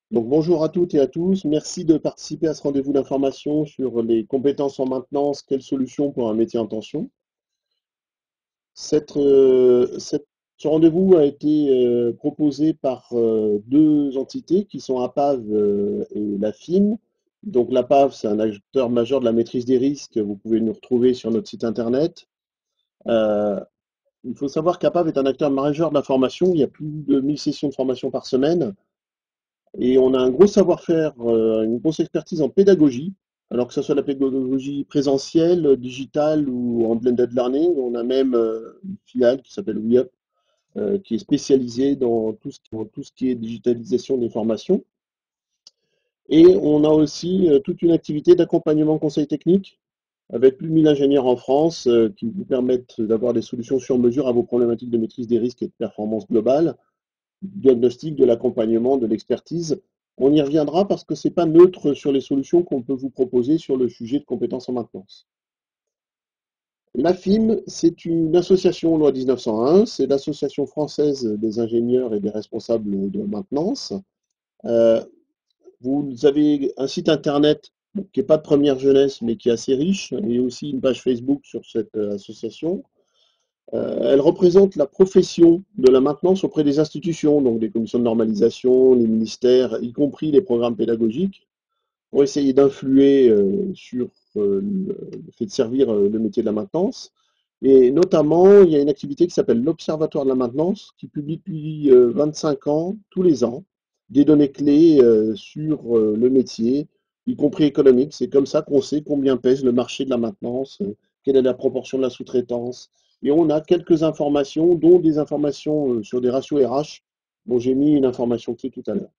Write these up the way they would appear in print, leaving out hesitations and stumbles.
Donc bonjour à toutes et à tous, merci de participer à ce rendez-vous d'information sur les compétences en maintenance, quelles solutions pour un métier en tension. Ce rendez-vous a été proposé par deux entités qui sont APAV et la FIM. Donc l'APAV, c'est un acteur majeur de la maîtrise des risques, vous pouvez nous retrouver sur notre site internet. Euh, il faut savoir qu'APAV est un acteur majeur de la formation, il y a plus de 1000 sessions de formation par semaine. Et on a un gros savoir-faire, une grosse expertise en pédagogie, alors que ce soit la pédagogie présentielle, digitale ou en blended learning. On a même une filiale qui s'appelle WeUp, qui est spécialisée dans tout ce qui est digitalisation des formations. Et on a aussi toute une activité d'accompagnement conseil technique avec plus de 1000 ingénieurs en France qui vous permettent d'avoir des solutions sur mesure à vos problématiques de maîtrise des risques et de performance globale, du diagnostic, de l'accompagnement, de l'expertise. On y reviendra parce que ce n'est pas neutre sur les solutions qu'on peut vous proposer sur le sujet de compétences en maintenance. L'AFIM, c'est une association loi 1901, c'est l'association française des ingénieurs et des responsables de maintenance. Euh, Vous avez un site internet qui n'est pas de première jeunesse mais qui est assez riche et aussi une page Facebook sur cette association. Elle représente la profession de la maintenance auprès des institutions, donc des commissions de normalisation, les ministères, y compris les programmes pédagogiques, pour essayer d'influer sur le fait de servir le métier de la maintenance. Et notamment, il y a une activité qui s'appelle l'Observatoire de la maintenance, qui publie depuis 25 ans, tous les ans, des données clés sur le métier, y compris économique. C'est comme ça qu'on sait combien pèse le marché de la maintenance, quelle est la proportion de la sous-traitance. Et on a quelques informations, dont des informations sur des ratios RH, dont j'ai mis une information clé tout à l'heure.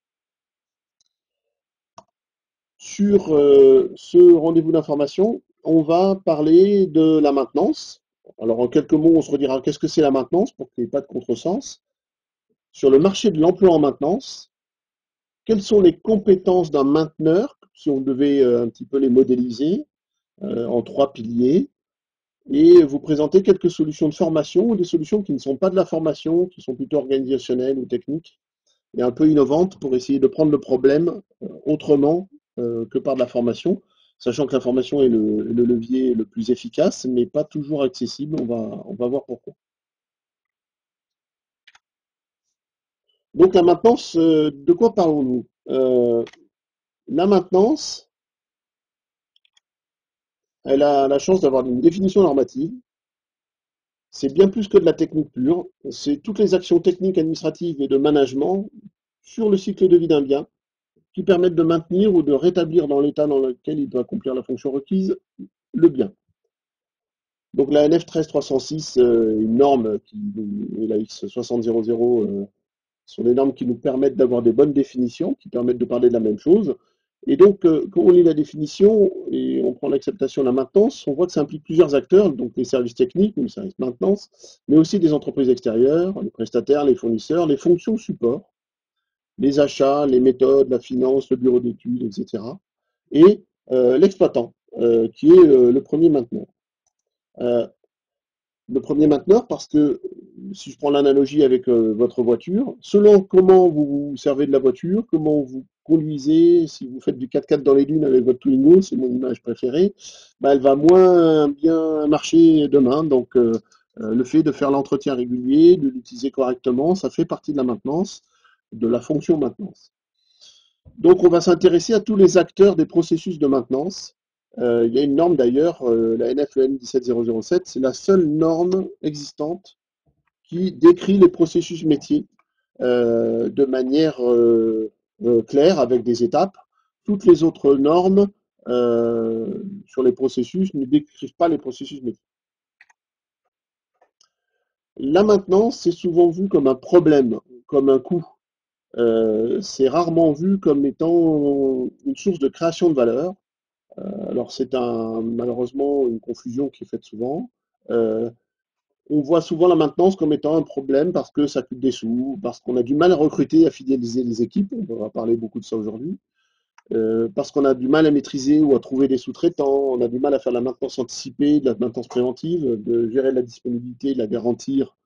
Sur ce rendez-vous d'information, on va parler de la maintenance. Alors, en quelques mots, on se redira qu'est-ce que c'est la maintenance pour qu'il n'y ait pas de contresens. Sur le marché de l'emploi en maintenance, quelles sont les compétences d'un mainteneur, si on devait un petit peu les modéliser en trois piliers, et vous présenter quelques solutions de formation ou des solutions qui ne sont pas de la formation, qui sont plutôt organisationnelles ou techniques, et un peu innovantes pour essayer de prendre le problème autrement que par de la formation, sachant que la formation est le levier le plus efficace, mais pas toujours accessible. On va voir pourquoi. Donc la maintenance, de quoi parlons-nous? La maintenance, elle a la chance d'avoir une définition normative. C'est bien plus que de la technique pure. C'est toutes les actions techniques, administratives et de management sur le cycle de vie d'un bien qui permettent de maintenir ou de rétablir dans l'état dans lequel il doit accomplir la fonction requise le bien. Donc la NF 13306, une norme qui est la X6000, sont des normes qui nous permettent d'avoir des bonnes définitions, qui permettent de parler de la même chose. Et donc, quand on lit la définition et on prend l'acceptation de la maintenance, on voit que ça implique plusieurs acteurs, donc les services techniques ou les services maintenance, mais aussi des entreprises extérieures, les prestataires, les fournisseurs, les fonctions support, les achats, les méthodes, la finance, le bureau d'études, etc. Et l'exploitant, qui est le premier mainteneur. Euh, le premier mainteneur parce que, si je prends l'analogie avec votre voiture, selon comment vous vous servez de la voiture, comment vous conduisez, si vous faites du 4x4 dans les dunes avec votre Twingo, c'est mon image préférée, bah, elle va moins bien marcher demain. Donc, le fait de faire l'entretien régulier, de l'utiliser correctement, ça fait partie de la maintenance, de la fonction maintenance. Donc, on va s'intéresser à tous les acteurs des processus de maintenance. Il y a une norme d'ailleurs, la NFEN 17007, c'est la seule norme existante qui décrit les processus métiers de manière claire, avec des étapes. Toutes les autres normes sur les processus ne décrivent pas les processus métiers. La maintenance, c'est souvent vu comme un problème, comme un coût. C'est rarement vu comme étant une source de création de valeur. Alors c'est malheureusement une confusion qui est faite souvent. Euh, on voit souvent la maintenance comme étant un problème parce que ça coûte des sous, parce qu'on a du mal à recruter, à fidéliser les équipes, on va parler beaucoup de ça aujourd'hui, parce qu'on a du mal à maîtriser ou à trouver des sous-traitants, on a du mal à faire la maintenance anticipée, de la maintenance préventive, de gérer la disponibilité, de la garantir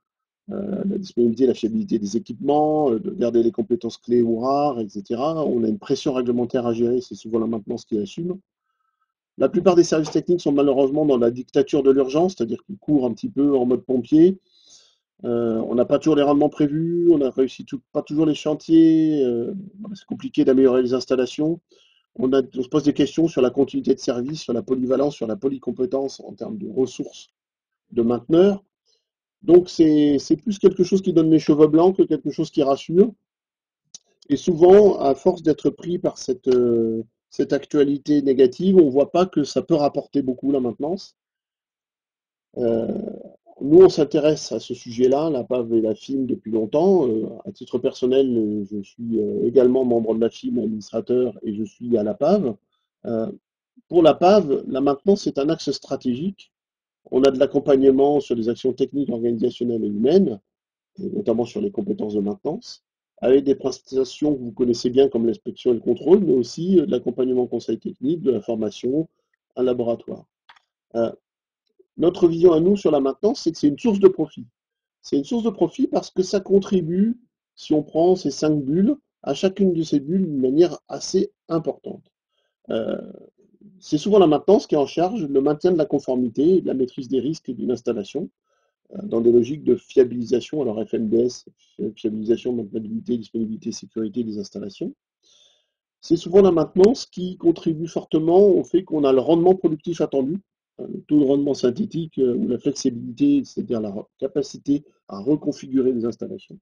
la disponibilité, la fiabilité des équipements, de garder les compétences clés ou rares, etc. On a une pression réglementaire à gérer, c'est souvent la maintenance qui assume. La plupart des services techniques sont malheureusement dans la dictature de l'urgence, c'est-à-dire qu'ils courent un petit peu en mode pompier. On n'a pas toujours les rendements prévus, on n'a réussi pas toujours les chantiers, voilà, c'est compliqué d'améliorer les installations. On se pose des questions sur la continuité de service, sur la polyvalence, sur la polycompétence en termes de ressources de mainteneurs. Donc c'est plus quelque chose qui donne les cheveux blancs que quelque chose qui rassure. Et souvent, à force d'être pris par cette actualité négative, on ne voit pas que ça peut rapporter beaucoup la maintenance. Euh, Nous, on s'intéresse à ce sujet-là, la PAV et la FIM, depuis longtemps. À titre personnel, je suis également membre de la FIM, administrateur, et je suis à la PAV. Euh, pour la PAV, la maintenance est un axe stratégique. On a de l'accompagnement sur les actions techniques, organisationnelles et humaines, et notamment sur les compétences de maintenance, avec des prestations que vous connaissez bien comme l'inspection et le contrôle, mais aussi de l'accompagnement conseil technique, de la formation, un laboratoire. Euh, Notre vision à nous sur la maintenance, c'est que c'est une source de profit. C'est une source de profit parce que ça contribue, si on prend ces 5 bulles, à chacune de ces bulles d'une manière assez importante. Euh, c'est souvent la maintenance qui est en charge le maintien de la conformité et de la maîtrise des risques d'une installation dans des logiques de fiabilisation, alors FMDS, fiabilisation, maintenabilité, disponibilité, sécurité des installations. C'est souvent la maintenance qui contribue fortement au fait qu'on a le rendement productif attendu, le taux de rendement synthétique ou la flexibilité, c'est-à-dire la capacité à reconfigurer les installations.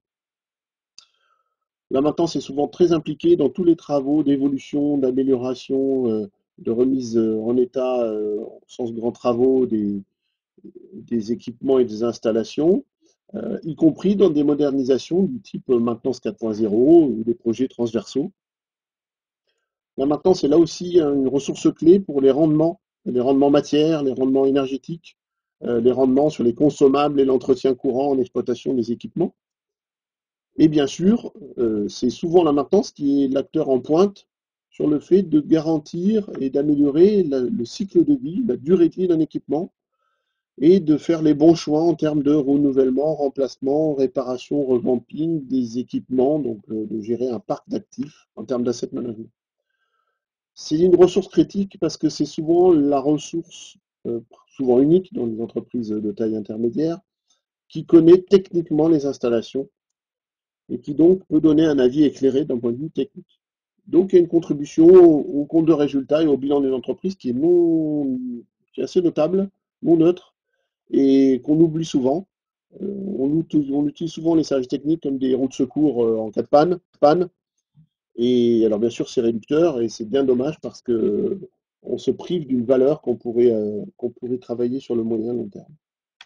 La maintenance est souvent très impliquée dans tous les travaux d'évolution, d'amélioration, de remise en état, au sens grands travaux des équipements et des installations, y compris dans des modernisations du type maintenance 4.0 ou des projets transversaux. La maintenance est là aussi une ressource clé pour les rendements matières, les rendements énergétiques, les rendements sur les consommables et l'entretien courant en exploitation des équipements. Et bien sûr, c'est souvent la maintenance qui est l'acteur en pointe sur le fait de garantir et d'améliorer le cycle de vie, la durée de vie d'un équipement, et de faire les bons choix en termes de renouvellement, remplacement, réparation, revamping des équipements, donc de gérer un parc d'actifs en termes d'asset management. C'est une ressource critique parce que c'est souvent la ressource, souvent unique dans les entreprises de taille intermédiaire, qui connaît techniquement les installations et qui donc peut donner un avis éclairé d'un point de vue technique. Donc il y a une contribution au compte de résultat et au bilan d'une entreprise qui est assez notable, non neutre, et qu'on oublie souvent. On utilise souvent les services techniques comme des roues de secours en cas de panne. Et alors bien sûr c'est réducteur et c'est bien dommage parce que on se prive d'une valeur qu'on pourrait travailler sur le moyen long terme.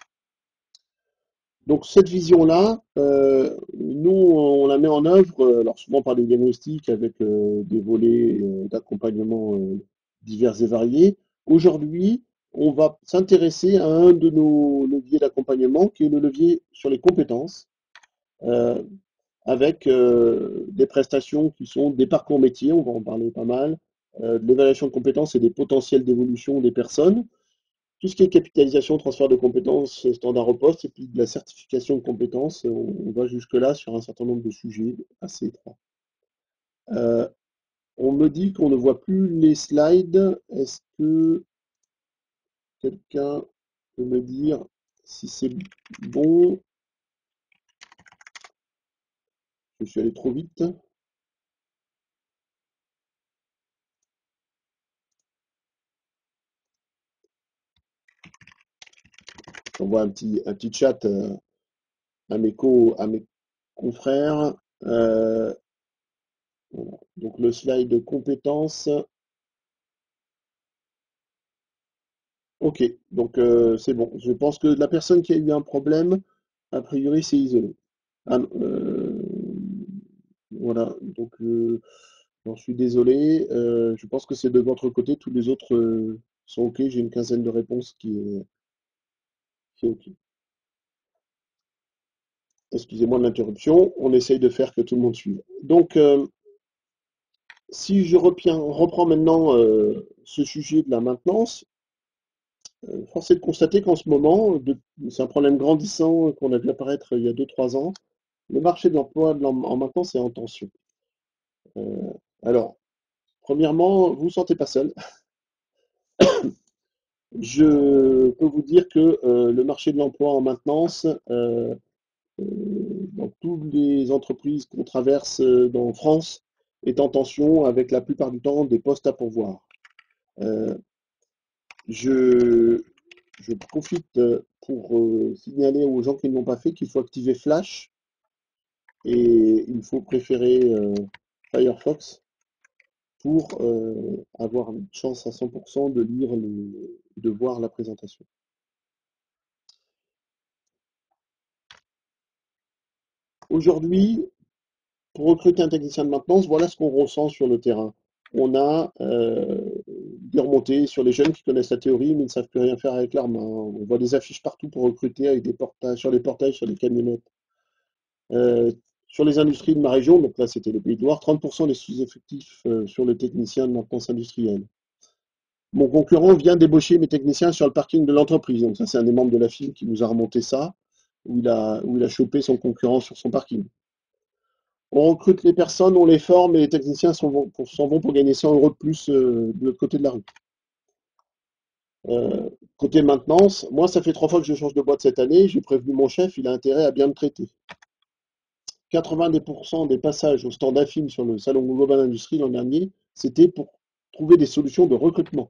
Donc cette vision-là, nous on la met en œuvre, alors souvent par des diagnostics avec des volets d'accompagnement divers et variés. Aujourd'hui, on va s'intéresser à un de nos leviers d'accompagnement qui est le levier sur les compétences. Euh, Avec des prestations qui sont des parcours métiers, on va en parler pas mal, de l'évaluation de compétences et des potentiels d'évolution des personnes, tout ce qui est capitalisation, transfert de compétences, standard au poste, et puis de la certification de compétences, on va jusque-là sur un certain nombre de sujets assez étroits. Euh, on me dit qu'on ne voit plus les slides. Est-ce que quelqu'un peut me dire si c'est bon? Je suis allé trop vite. J'envoie un petit chat à mes confrères. Voilà. Donc le slide de compétences. Ok, donc c'est bon. Je pense que la personne qui a eu un problème, a priori, c'est isolé. Ah, voilà, donc j'en suis désolé. Je pense que c'est de votre côté. Tous les autres sont ok. J'ai une quinzaine de réponses qui est ok. Excusez-moi de l'interruption. On essaye de faire que tout le monde suive. Donc, si je reprends maintenant ce sujet de la maintenance, Force est de constater qu'en ce moment, c'est un problème grandissant qu'on a vu apparaître il y a 2, 3 ans, le marché de l'emploi en maintenance est en tension. Euh, alors, premièrement, vous ne vous sentez pas seul. Je peux vous dire que le marché de l'emploi en maintenance, dans toutes les entreprises qu'on traverse dans France, est en tension avec la plupart du temps des postes à pourvoir. Euh, je, je profite pour signaler aux gens qui ne l'ont pas fait qu'il faut activer Flash et il faut préférer Firefox pour avoir une chance à 100% de lire de voir la présentation. Aujourd'hui, pour recruter un technicien de maintenance, voilà ce qu'on ressent sur le terrain. On a des remontées sur les jeunes qui connaissent la théorie mais ne savent plus rien faire avec leurs mains. On voit des affiches partout pour recruter avec des portages, sur les portails, sur les camionnettes. Euh, sur les industries de ma région, donc là c'était le Pays de Loire, 30% des sous-effectifs sur les techniciens de maintenance industrielle. Mon concurrent vient débaucher mes techniciens sur le parking de l'entreprise. Donc ça c'est un des membres de la firme qui nous a remonté ça, où il a chopé son concurrent sur son parking. On recrute les personnes, on les forme et les techniciens s'en vont pour gagner 100 euros de plus de l'autre côté de la rue. Euh, Côté maintenance, moi ça fait 3 fois que je change de boîte cette année, j'ai prévenu mon chef, il a intérêt à bien me traiter. 90% des passages au stand AFIM sur le salon Global Industrie l'an dernier, c'était pour trouver des solutions de recrutement.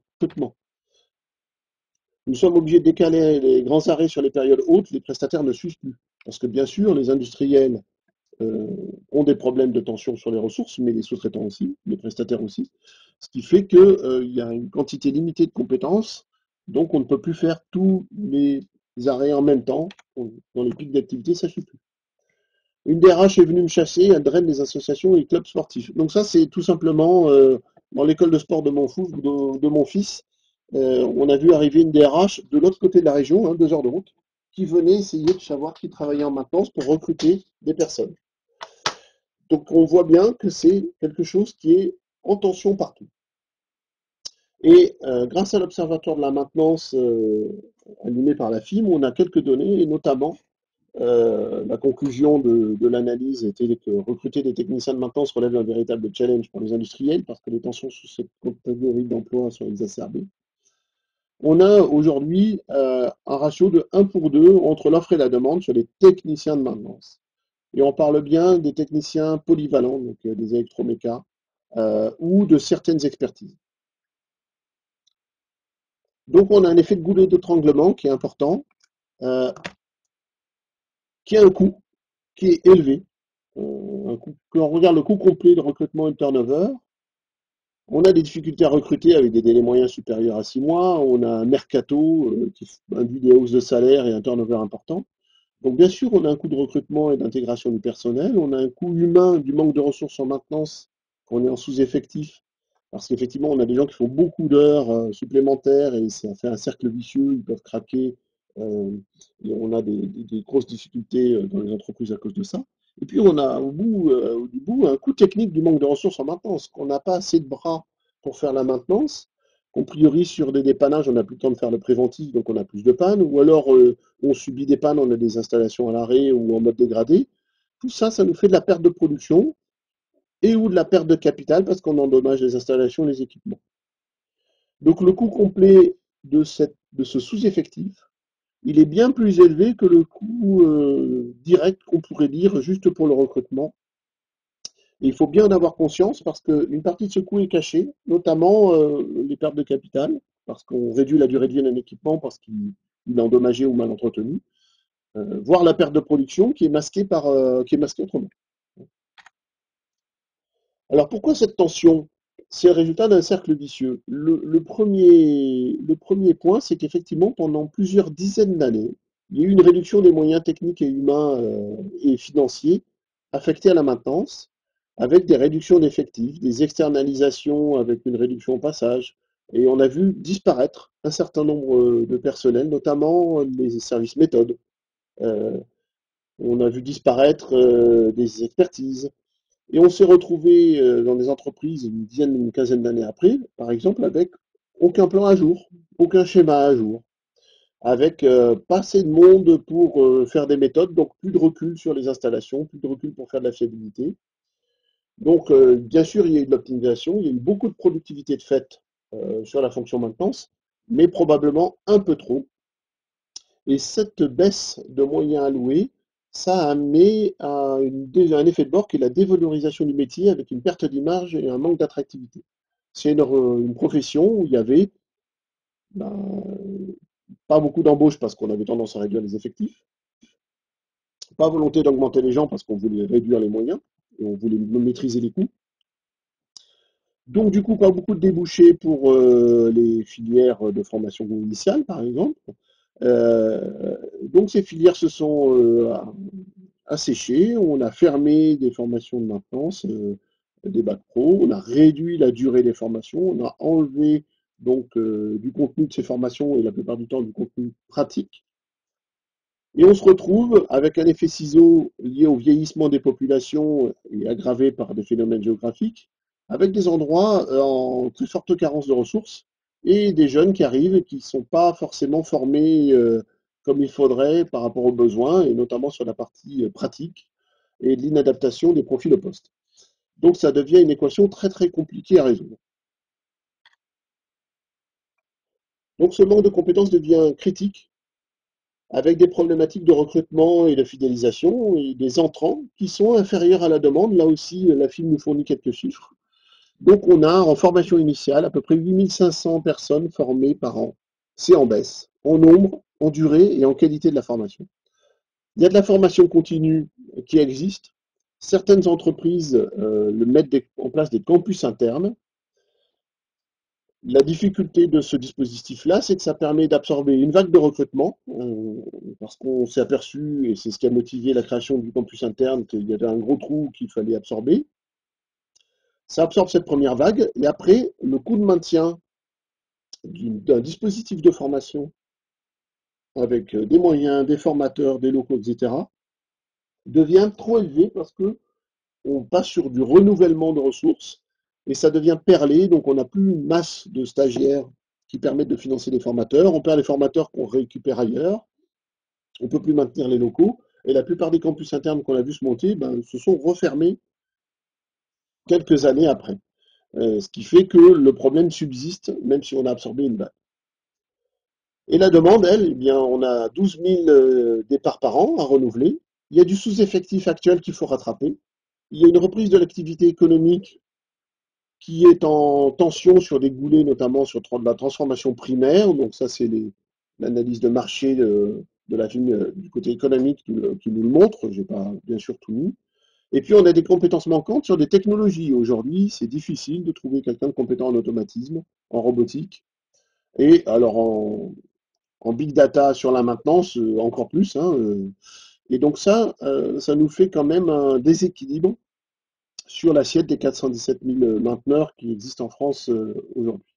Nous sommes obligés de décaler les grands arrêts sur les périodes hautes, les prestataires ne suivent plus. Parce que bien sûr, les industriels euh, ont des problèmes de tension sur les ressources, mais les sous-traitants aussi, les prestataires aussi. Ce qui fait qu'il y a une quantité limitée de compétences, donc on ne peut plus faire tous les arrêts en même temps. Dans les pics d'activité, ça ne suffit plus. Une DRH est venue me chasser, elle draine les associations et les clubs sportifs. Donc ça, c'est tout simplement dans l'école de sport de mon fils, on a vu arriver une DRH de l'autre côté de la région, 2 heures de route, qui venait essayer de savoir qui travaillait en maintenance pour recruter des personnes. Donc on voit bien que c'est quelque chose qui est en tension partout. Et grâce à l'Observatoire de la maintenance animé par la FIM, on a quelques données, et notamment la conclusion de l'analyse était que recruter des techniciens de maintenance relève un véritable challenge pour les industriels parce que les tensions sous cette catégorie d'emploi sont exacerbées. On a aujourd'hui un ratio de 1 pour 2 entre l'offre et la demande sur les techniciens de maintenance. Et on parle bien des techniciens polyvalents, donc des électromécas, ou de certaines expertises. Donc on a un effet de goulot d'étranglement qui est important, euh, qui a un coût qui est élevé. Quand on regarde le coût complet de recrutement et de turnover, on a des difficultés à recruter avec des délais moyens supérieurs à 6 mois, on a un mercato qui induit des hausses de salaire et un turnover important. Donc bien sûr, on a un coût de recrutement et d'intégration du personnel, on a un coût humain du manque de ressources en maintenance, qu'on est en sous-effectif, parce qu'effectivement, on a des gens qui font beaucoup d'heures supplémentaires et ça fait un cercle vicieux, ils peuvent craquer, euh, et on a des grosses difficultés dans les entreprises à cause de ça. Et puis on a du bout un coût technique du manque de ressources en maintenance, qu'on n'a pas assez de bras pour faire la maintenance, qu'on priorise sur des dépannages, on n'a plus le temps de faire le préventif, donc on a plus de pannes, ou alors on subit des pannes, on a des installations à l'arrêt ou en mode dégradé. Tout ça, ça nous fait de la perte de production et ou de la perte de capital parce qu'on endommage les installations et les équipements. Donc le coût complet de ce sous-effectif, il est bien plus élevé que le coût direct qu'on pourrait dire juste pour le recrutement. Et il faut bien en avoir conscience parce qu'une partie de ce coût est cachée, notamment les pertes de capital, parce qu'on réduit la durée de vie d'un équipement parce qu'il est endommagé ou mal entretenu, voire la perte de production qui est masquée autrement. Alors pourquoi cette tension? C'est le résultat d'un cercle vicieux. Le premier point, c'est qu'effectivement, pendant plusieurs dizaines d'années, il y a eu une réduction des moyens techniques et humains et financiers affectés à la maintenance, avec des réductions d'effectifs, des externalisations avec une réduction au passage, et on a vu disparaître un certain nombre de personnels, notamment les services méthodes. Euh, on a vu disparaître des expertises, et on s'est retrouvé dans des entreprises une dizaine, une quinzaine d'années après, par exemple, avec aucun plan à jour, aucun schéma à jour. avec pas assez de monde pour faire des méthodes, donc plus de recul sur les installations, plus de recul pour faire de la fiabilité. Donc, bien sûr, il y a eu de l'optimisation, il y a eu beaucoup de productivité de fait sur la fonction maintenance, mais probablement un peu trop. Et cette baisse de moyens alloués, ça a amené à un effet de bord qui est la dévalorisation du métier avec une perte d'image et un manque d'attractivité. C'est une profession où il y avait ben, pas beaucoup d'embauches parce qu'on avait tendance à réduire les effectifs, pas volonté d'augmenter les gens parce qu'on voulait réduire les moyens et on voulait maîtriser les coûts. Donc, du coup, pas beaucoup de débouchés pour les filières de formation initiale, par exemple. Donc, ces filières se sont asséchées. On a fermé des formations de maintenance, des bacs pro. On a réduit la durée des formations. On a enlevé donc du contenu de ces formations et la plupart du temps du contenu pratique. Et on se retrouve avec un effet ciseau lié au vieillissement des populations et aggravé par des phénomènes géographiques, avec des endroits en très forte carence de ressources et des jeunes qui arrivent et qui ne sont pas forcément formés comme il faudrait par rapport aux besoins, et notamment sur la partie pratique et de l'inadaptation des profils au poste. Donc ça devient une équation très très compliquée à résoudre. Donc ce manque de compétences devient critique avec des problématiques de recrutement et de fidélisation et des entrants qui sont inférieurs à la demande. Là aussi, la FIM nous fournit quelques chiffres. Donc on a en formation initiale à peu près 8500 personnes formées par an. C'est en baisse, en nombre, en durée et en qualité de la formation. Il y a de la formation continue qui existe. Certaines entreprises mettent en place des campus internes. La difficulté de ce dispositif-là, c'est que ça permet d'absorber une vague de recrutement, parce qu'on s'est aperçu, et c'est ce qui a motivé la création du campus interne, qu'il y avait un gros trou qu'il fallait absorber. Ça absorbe cette première vague, et après, le coût de maintien d'un dispositif de formation avec des moyens, des formateurs, des locaux, etc., devient trop élevé parce que on passe sur du renouvellement de ressources et ça devient perlé, donc on n'a plus une masse de stagiaires qui permettent de financer les formateurs, on perd les formateurs qu'on récupère ailleurs, on ne peut plus maintenir les locaux, et la plupart des campus internes qu'on a vu se monter ben, se sont refermés quelques années après. Ce qui fait que le problème subsiste, même si on a absorbé une vague. Et la demande, elle, eh bien, on a 12 000 départs par an à renouveler. Il y a du sous-effectif actuel qu'il faut rattraper. Il y a une reprise de l'activité économique qui est en tension sur des goulets, notamment sur la transformation primaire. Donc ça, c'est l'analyse de marché de la film du côté économique qui nous le montre. Je n'ai pas bien sûr tout mis. Et puis on a des compétences manquantes sur des technologies. Aujourd'hui, c'est difficile de trouver quelqu'un de compétent en automatisme, en robotique, et alors en big data sur la maintenance, encore plus. Hein, et donc ça nous fait quand même un déséquilibre sur l'assiette des 417 000 mainteneurs qui existent en France aujourd'hui.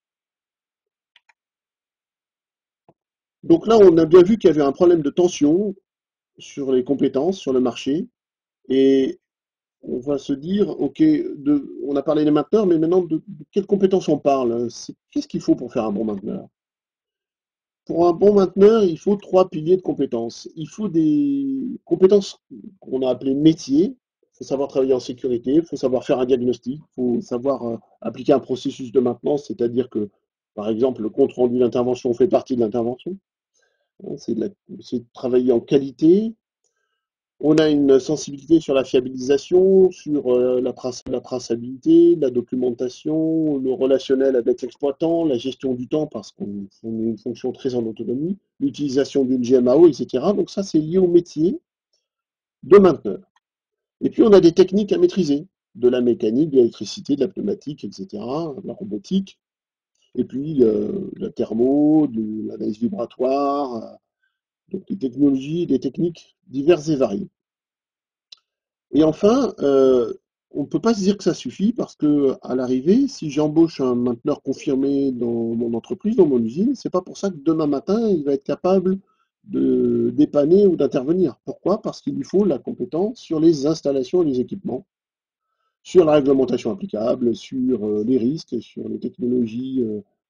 Donc là, on a bien vu qu'il y avait un problème de tension sur les compétences, sur le marché, et on va se dire, ok, on a parlé des mainteneurs, mais maintenant de quelles compétences on parle? Qu'est-ce qu'il faut pour faire un bon mainteneur? Pour un bon mainteneur, il faut trois piliers de compétences. Il faut des compétences qu'on a appelées métiers. Il faut savoir travailler en sécurité, il faut savoir faire un diagnostic, il faut savoir appliquer un processus de maintenance, c'est-à-dire que, par exemple, le compte rendu d'intervention fait partie de l'intervention. Hein, c'est de travailler en qualité. On a une sensibilité sur la fiabilisation, sur la traçabilité, la documentation, le relationnel avec l'exploitant, la gestion du temps parce qu'on est une fonction très en autonomie, l'utilisation d'une GMAO, etc. Donc ça, c'est lié au métier de mainteneur. Et puis on a des techniques à maîtriser, de la mécanique, de l'électricité, de la pneumatique, etc., de la robotique, et puis la thermo, de l'analyse vibratoire, donc des technologies, des techniques diverses et variées. Et enfin, on ne peut pas se dire que ça suffit parce que à l'arrivée, si j'embauche un mainteneur confirmé dans mon entreprise, dans mon usine, c'est pas pour ça que demain matin, il va être capable de dépanner ou d'intervenir. Pourquoi? Parce qu'il lui faut la compétence sur les installations et les équipements, sur la réglementation applicable, sur les risques, sur les technologies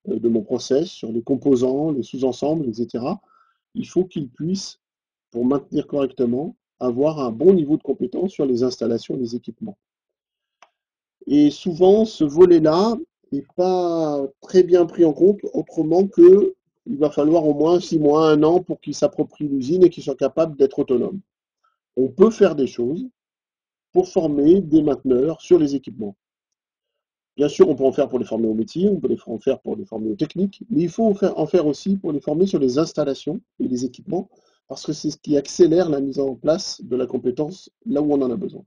de mon process, sur les composants, les sous-ensembles, etc. Il faut qu'il puisse, pour maintenir correctement, avoir un bon niveau de compétence sur les installations et les équipements. Et souvent, ce volet-là n'est pas très bien pris en compte, autrement que il va falloir au moins 6 mois, 1 an pour qu'il s'approprie l'usine et qu'il soit capable d'être autonome. On peut faire des choses pour former des mainteneurs sur les équipements. Bien sûr, on peut en faire pour les former au métier, on peut en faire pour les former aux techniques, mais il faut en faire aussi pour les former sur les installations et les équipements, parce que c'est ce qui accélère la mise en place de la compétence là où on en a besoin.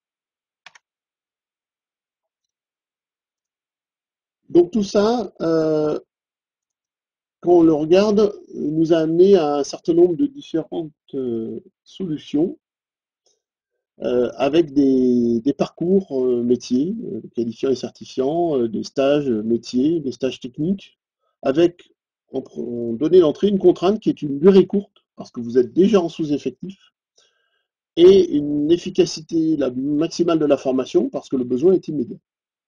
Donc tout ça, quand on le regarde, nous a amené à un certain nombre de différentes solutions avec des parcours métiers, qualifiants et certifiants, des stages métiers, des stages techniques, avec, on donnait l'entrée une contrainte qui est une durée courte, parce que vous êtes déjà en sous-effectif, et une efficacité la maximale de la formation, parce que le besoin est immédiat.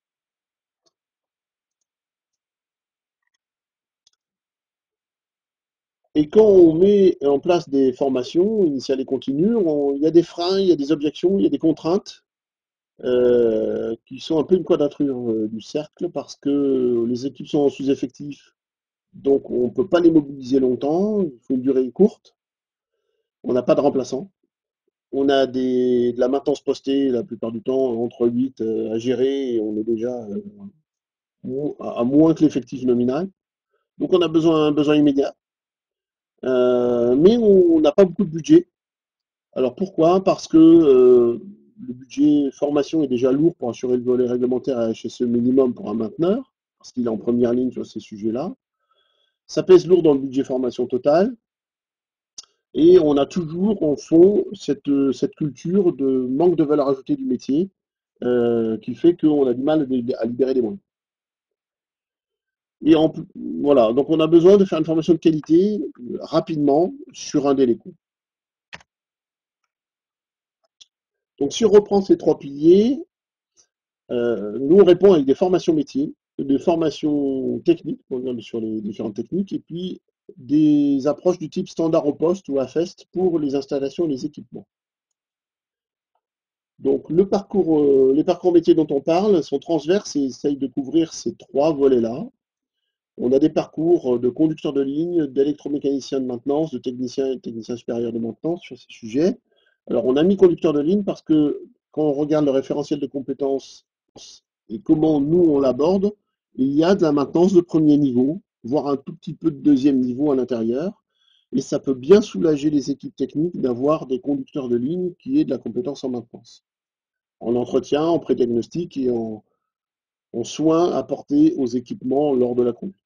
Et quand on met en place des formations initiales et continues, il y a des freins, il y a des objections, il y a des contraintes qui sont un peu une quadrature du cercle parce que les équipes sont en sous-effectif, donc on ne peut pas les mobiliser longtemps, il faut une durée courte, on n'a pas de remplaçant, on a de la maintenance postée la plupart du temps entre 8 à gérer et on est déjà à moins que l'effectif nominal, donc on a un besoin immédiat, mais on n'a pas beaucoup de budget. Alors pourquoi? Parce que le budget formation est déjà lourd pour assurer le volet réglementaire à HSE minimum pour un mainteneur, parce qu'il est en première ligne sur ces sujets-là. Ça pèse lourd dans le budget formation total, et on a toujours en fond cette culture de manque de valeur ajoutée du métier, qui fait qu'on a du mal à libérer des moyens. Et voilà, donc on a besoin de faire une formation de qualité rapidement sur un délai court. Donc si on reprend ces trois piliers, nous, on répond avec des formations métiers, des formations techniques, on regarde sur les différentes techniques, et puis des approches du type standard au poste ou AFEST pour les installations et les équipements. Donc les parcours métiers dont on parle sont transverses et essayent de couvrir ces trois volets-là. On a des parcours de conducteurs de ligne, d'électromécaniciens de maintenance, de techniciens et techniciens supérieurs de maintenance sur ces sujets. Alors, on a mis conducteur de ligne parce que quand on regarde le référentiel de compétences et comment nous on l'aborde, il y a de la maintenance de premier niveau, voire un tout petit peu de deuxième niveau à l'intérieur. Et ça peut bien soulager les équipes techniques d'avoir des conducteurs de ligne qui aient de la compétence en maintenance, en entretien, en pré-diagnostic et en soins apportés aux équipements lors de la conduite.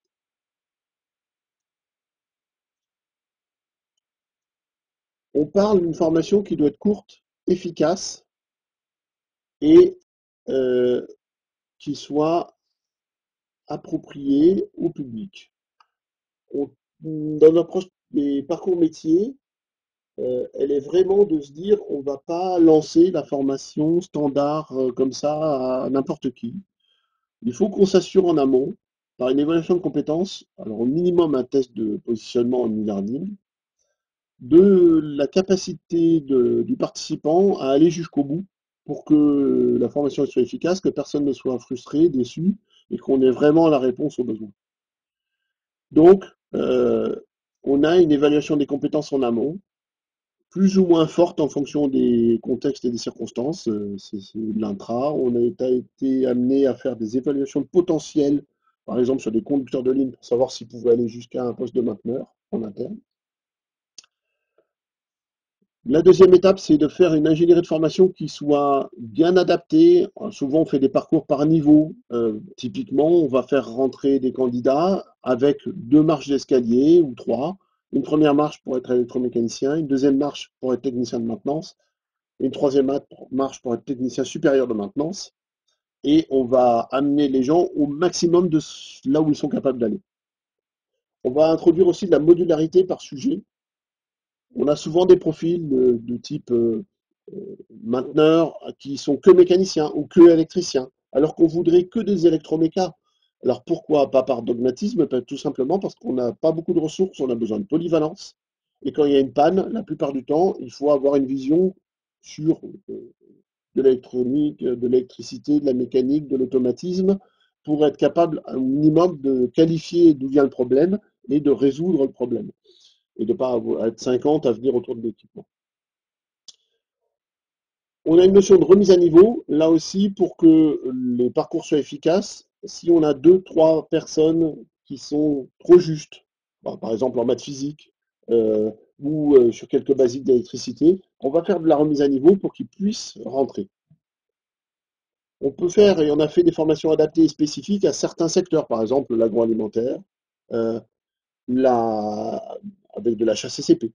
On parle d'une formation qui doit être courte, efficace et euh, qui soit appropriée au public. Dans l'approche des parcours métiers, elle est vraiment de se dire on ne va pas lancer la formation standard comme ça à n'importe qui. Il faut qu'on s'assure en amont, par une évaluation de compétences, alors au minimum un test de positionnement en e-learning, de la capacité du participant à aller jusqu'au bout pour que la formation soit efficace, que personne ne soit frustré, déçu, et qu'on ait vraiment la réponse aux besoins. Donc, on a une évaluation des compétences en amont, plus ou moins forte en fonction des contextes et des circonstances. C'est de l'intra. On a été amené à faire des évaluations de potentiel, par exemple sur des conducteurs de ligne, pour savoir s'ils pouvaient aller jusqu'à un poste de mainteneur en interne. La deuxième étape, c'est de faire une ingénierie de formation qui soit bien adaptée. Souvent, on fait des parcours par niveau. Typiquement, on va faire rentrer des candidats avec 2 marches d'escalier ou 3. Une première marche pour être électromécanicien, une deuxième marche pour être technicien de maintenance, une troisième marche pour être technicien supérieur de maintenance. Et on va amener les gens au maximum de là où ils sont capables d'aller. On va introduire aussi de la modularité par sujet. On a souvent des profils de type mainteneurs qui sont que mécaniciens ou que électriciens, alors qu'on voudrait que des électromécas. Alors pourquoi? Pas par dogmatisme, tout simplement parce qu'on n'a pas beaucoup de ressources, on a besoin de polyvalence. Et quand il y a une panne, la plupart du temps, il faut avoir une vision sur de l'électronique, de l'électricité, de la mécanique, de l'automatisme, pour être capable un minimum de qualifier d'où vient le problème et de résoudre le problème. Et de ne pas être 50 à venir autour de l'équipement. On a une notion de remise à niveau, là aussi, pour que les parcours soient efficaces. Si on a deux, trois personnes qui sont trop justes, par exemple en maths physique ou sur quelques basiques d'électricité, on va faire de la remise à niveau pour qu'ils puissent rentrer. On peut faire, et on a fait des formations adaptées et spécifiques à certains secteurs, par exemple l'agroalimentaire, euh, la, avec de la HACCP.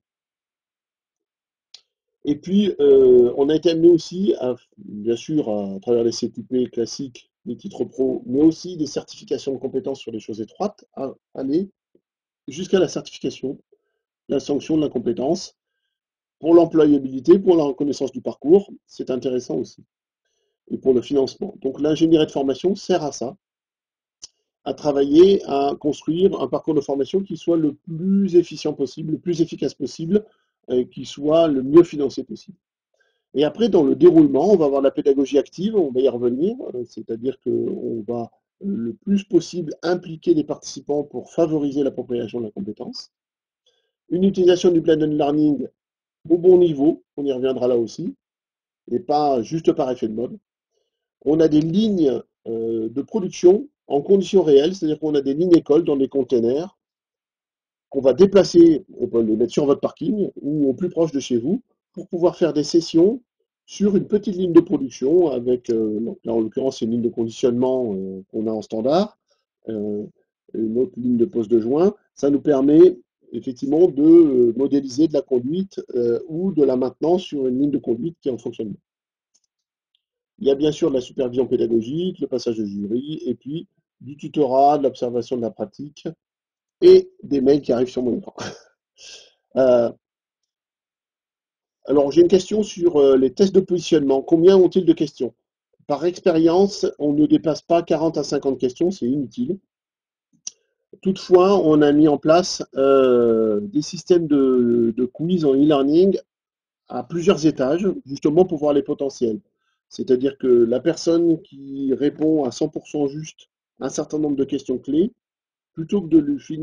Et puis, on a été amené aussi, bien sûr, à travers les CQP classiques, les titres pro, mais aussi des certifications de compétences sur les choses étroites, à aller jusqu'à la certification, la sanction de la compétence, pour l'employabilité, pour la reconnaissance du parcours, c'est intéressant aussi, et pour le financement. Donc l'ingénierie de formation sert à ça, à travailler, à construire un parcours de formation qui soit le plus efficient possible, le plus efficace possible, et qui soit le mieux financé possible. Et après, dans le déroulement, on va avoir la pédagogie active, on va y revenir, c'est-à-dire qu'on va le plus possible impliquer les participants pour favoriser l'appropriation de la compétence. Une utilisation du blended learning au bon niveau, on y reviendra là aussi, et pas juste par effet de mode. On a des lignes de production en conditions réelles, c'est-à-dire qu'on a des lignes écoles dans des containers qu'on va déplacer, on peut les mettre sur votre parking ou au plus proche de chez vous, pour pouvoir faire des sessions sur une petite ligne de production avec, là en l'occurrence c'est une ligne de conditionnement qu'on a en standard, euh, une autre ligne de pose de joint. Ça nous permet effectivement de modéliser de la conduite ou de la maintenance sur une ligne de conduite qui est en fonctionnement. Il y a bien sûr de la supervision pédagogique, le passage de jury, et puis du tutorat, de l'observation de la pratique, et des mails qui arrivent sur mon écran. Euh, alors, j'ai une question sur les tests de positionnement. Combien ont-ils de questions? Par expérience, on ne dépasse pas 40 à 50 questions, c'est inutile. Toutefois, on a mis en place des systèmes de quiz en e-learning à plusieurs étages, justement pour voir les potentiels. C'est-à-dire que la personne qui répond à 100% juste un certain nombre de questions clés, plutôt que de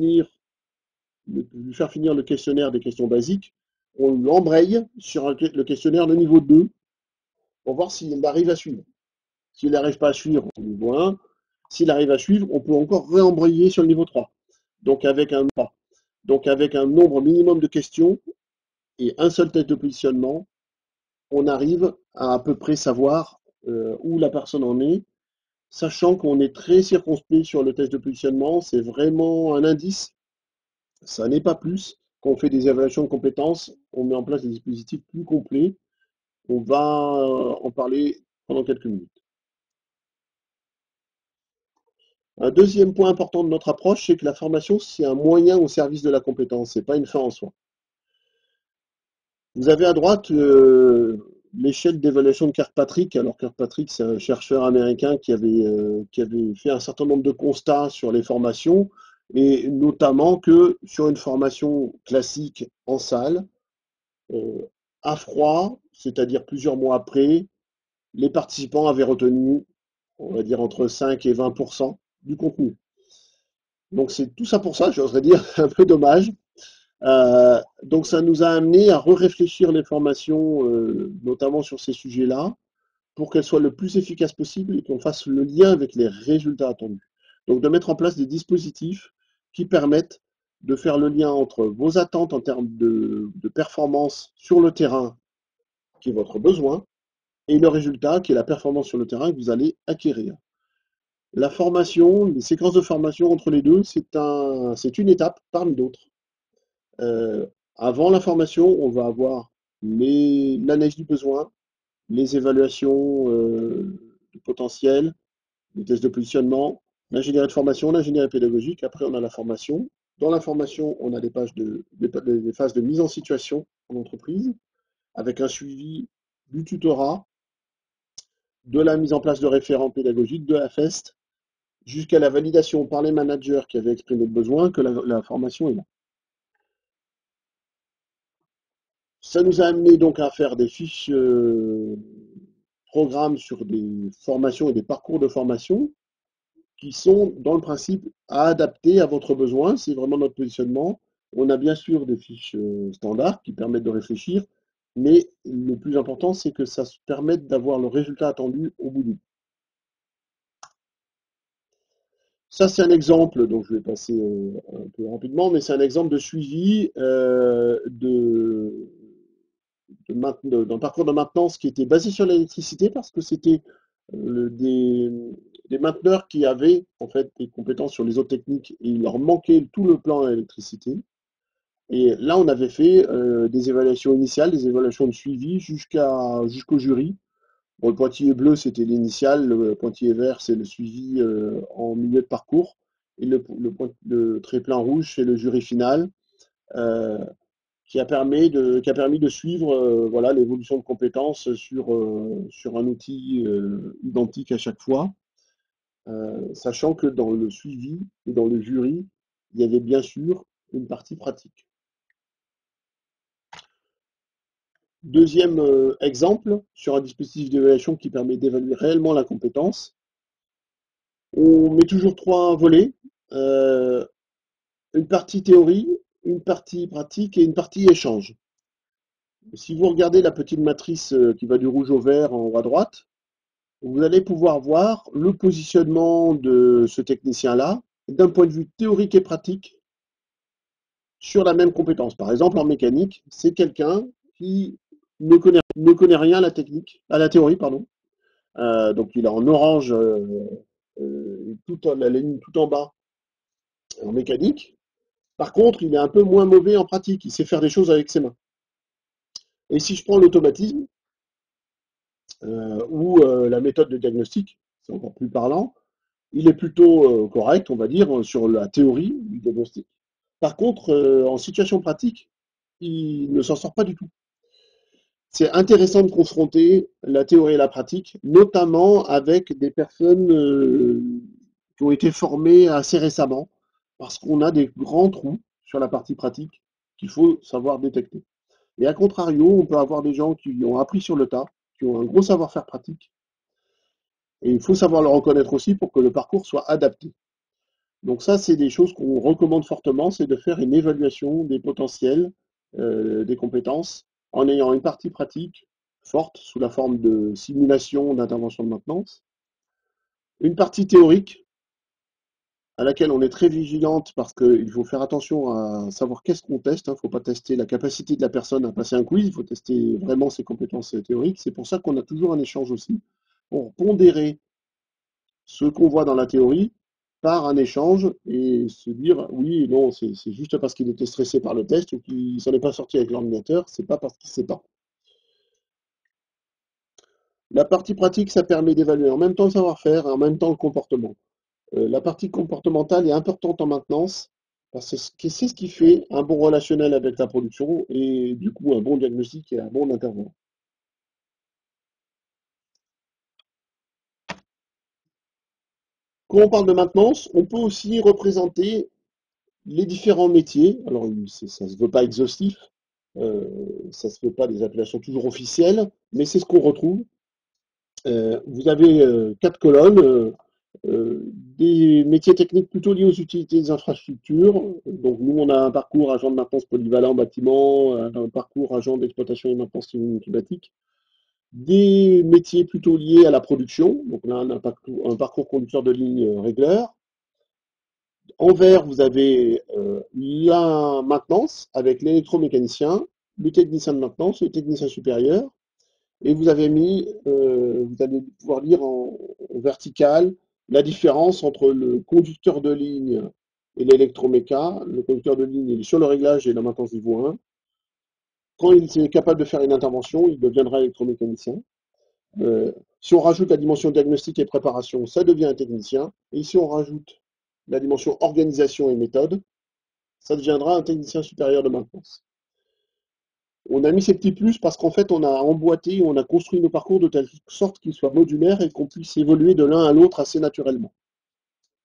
lui faire finir le questionnaire des questions basiques, on l'embraye sur le questionnaire de niveau 2 pour voir s'il arrive à suivre. S'il n'arrive pas à suivre au niveau 1, s'il arrive à suivre, on peut encore réembrayer sur le niveau 3. Donc avec un nombre minimum de questions et un seul test de positionnement, on arrive à peu près savoir où la personne en est, sachant qu'on est très circonspect sur le test de positionnement, c'est vraiment un indice, ça n'est pas plus. Quand on fait des évaluations de compétences, on met en place des dispositifs plus complets. On va en parler pendant quelques minutes. Un deuxième point important de notre approche, c'est que la formation, c'est un moyen au service de la compétence, c'est pas une fin en soi. Vous avez à droite l'échelle d'évaluation de Kirkpatrick. Alors Kirkpatrick, c'est un chercheur américain qui avait fait un certain nombre de constats sur les formations, et notamment que sur une formation classique en salle, euh, à froid, c'est-à-dire plusieurs mois après, les participants avaient retenu, on va dire, entre 5 et 20% du contenu. Donc c'est tout ça pour ça, j'oserais dire, un peu dommage. Donc ça nous a amené à réfléchir les formations, notamment sur ces sujets-là, pour qu'elles soient le plus efficaces possible et qu'on fasse le lien avec les résultats attendus. Donc de mettre en place des dispositifs qui permettent de faire le lien entre vos attentes en termes de performance sur le terrain, qui est votre besoin, et le résultat, qui est la performance sur le terrain que vous allez acquérir. La formation, les séquences de formation entre les deux, c'est une étape parmi d'autres. Euh, Avant la formation, on va avoir l'analyse du besoin, les évaluations du potentiel, les tests de positionnement, l'ingénierie de formation, l'ingénierie pédagogique. Après, on a la formation. Dans la formation, on a des phases de mise en situation en entreprise, avec un suivi du tutorat, de la mise en place de référents pédagogiques, de la FEST, jusqu'à la validation par les managers qui avaient exprimé le besoin que la formation est là. Ça nous a amené donc à faire des fiches programmes sur des formations et des parcours de formation qui sont, dans le principe, à adapter à votre besoin. C'est vraiment notre positionnement. On a bien sûr des fiches standards qui permettent de réfléchir, mais le plus important, c'est que ça se permette d'avoir le résultat attendu au bout du bout. Ça, c'est un exemple, donc je vais passer un peu rapidement, mais c'est un exemple de suivi d'un parcours de maintenance qui était basé sur l'électricité parce que c'était des mainteneurs qui avaient en fait des compétences sur les autres techniques et il leur manquait tout le plan à l'électricité. Et là, on avait fait des évaluations initiales, des évaluations de suivi jusqu'au jury. Bon, le pointillé bleu, c'était l'initial, le pointillé vert, c'est le suivi en milieu de parcours, et le trait-plein rouge, c'est le jury final. Euh, qui a permis de suivre voilà, l'évolution de compétences sur un outil identique à chaque fois, sachant que dans le suivi et dans le jury, il y avait bien sûr une partie pratique. Deuxième exemple, sur un dispositif d'évaluation qui permet d'évaluer réellement la compétence, on met toujours trois volets, euh, une partie théorie, une partie pratique et une partie échange. Si vous regardez la petite matrice qui va du rouge au vert en haut à droite, vous allez pouvoir voir le positionnement de ce technicien-là d'un point de vue théorique et pratique sur la même compétence. Par exemple, en mécanique, c'est quelqu'un qui ne connaît rien à la technique, à la théorie, pardon. Donc il est en orange, la ligne tout en bas en mécanique. Par contre, il est un peu moins mauvais en pratique. Il sait faire des choses avec ses mains. Et si je prends l'automatisme ou la méthode de diagnostic, c'est encore plus parlant, il est plutôt correct, on va dire, sur la théorie du diagnostic. Par contre, en situation pratique, il ne s'en sort pas du tout. C'est intéressant de confronter la théorie et la pratique, notamment avec des personnes qui ont été formées assez récemment, parce qu'on a des grands trous sur la partie pratique qu'il faut savoir détecter. Et à contrario, on peut avoir des gens qui ont appris sur le tas, qui ont un gros savoir-faire pratique, et il faut savoir le reconnaître aussi pour que le parcours soit adapté. Donc ça, c'est des choses qu'on recommande fortement, c'est de faire une évaluation des potentiels, des compétences, en ayant une partie pratique forte sous la forme de simulation d'intervention de maintenance, une partie théorique à laquelle on est très vigilante parce qu'il faut faire attention à savoir qu'est-ce qu'on teste. Il ne faut pas tester la capacité de la personne à passer un quiz, il faut tester vraiment ses compétences théoriques. C'est pour ça qu'on a toujours un échange aussi pour pondérer ce qu'on voit dans la théorie par un échange et se dire oui, non, c'est juste parce qu'il était stressé par le test ou qu'il s'en est pas sorti avec l'ordinateur, c'est pas parce qu'il sait pas. La partie pratique, ça permet d'évaluer en même temps le savoir-faire et en même temps le comportement. La partie comportementale est importante en maintenance parce que c'est ce qui fait un bon relationnel avec la production et du coup un bon diagnostic et un bon intervenant. Quand on parle de maintenance, on peut aussi représenter les différents métiers. Alors, ça ne se veut pas exhaustif, euh, ça ne se veut pas des appellations toujours officielles, mais c'est ce qu'on retrouve. Vous avez quatre colonnes, des métiers techniques plutôt liés aux utilités des infrastructures. Donc, nous, on a un parcours agent de maintenance polyvalent bâtiment, un parcours agent d'exploitation et maintenance climatique. Des métiers plutôt liés à la production. Donc, là, on a un parcours conducteur de ligne régleur. En vert, vous avez la maintenance avec l'électromécanicien, le technicien de maintenance, le technicien supérieur. Et vous allez pouvoir lire en vertical la différence entre le conducteur de ligne et l'électroméca. Le conducteur de ligne, il est sur le réglage et la maintenance niveau 1. Quand il est capable de faire une intervention, il deviendra électromécanicien. Si on rajoute la dimension diagnostic et préparation, ça devient un technicien. Et si on rajoute la dimension organisation et méthode, ça deviendra un technicien supérieur de maintenance. On a mis ces petits plus parce qu'en fait, on a emboîté, on a construit nos parcours de telle sorte qu'ils soient modulaires et qu'on puisse évoluer de l'un à l'autre assez naturellement.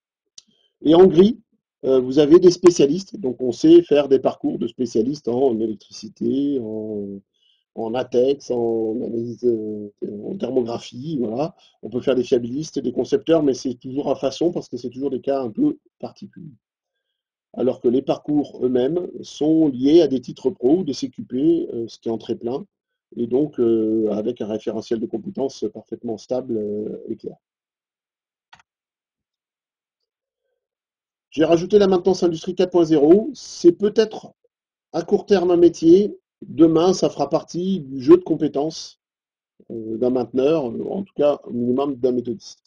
Et en gris, vous avez des spécialistes. Donc on sait faire des parcours de spécialistes en électricité, en ATEX, en analyse, en thermographie, voilà. On peut faire des fiabilistes, des concepteurs, mais c'est toujours à façon parce que c'est toujours des cas un peu particuliers. Alors que les parcours eux-mêmes sont liés à des titres pro ou des CQP, ce qui est en très plein, et donc avec un référentiel de compétences parfaitement stable et clair. J'ai rajouté la maintenance industrie 4.0. C'est peut-être à court terme un métier. Demain, ça fera partie du jeu de compétences d'un mainteneur, en tout cas au minimum d'un méthodiste.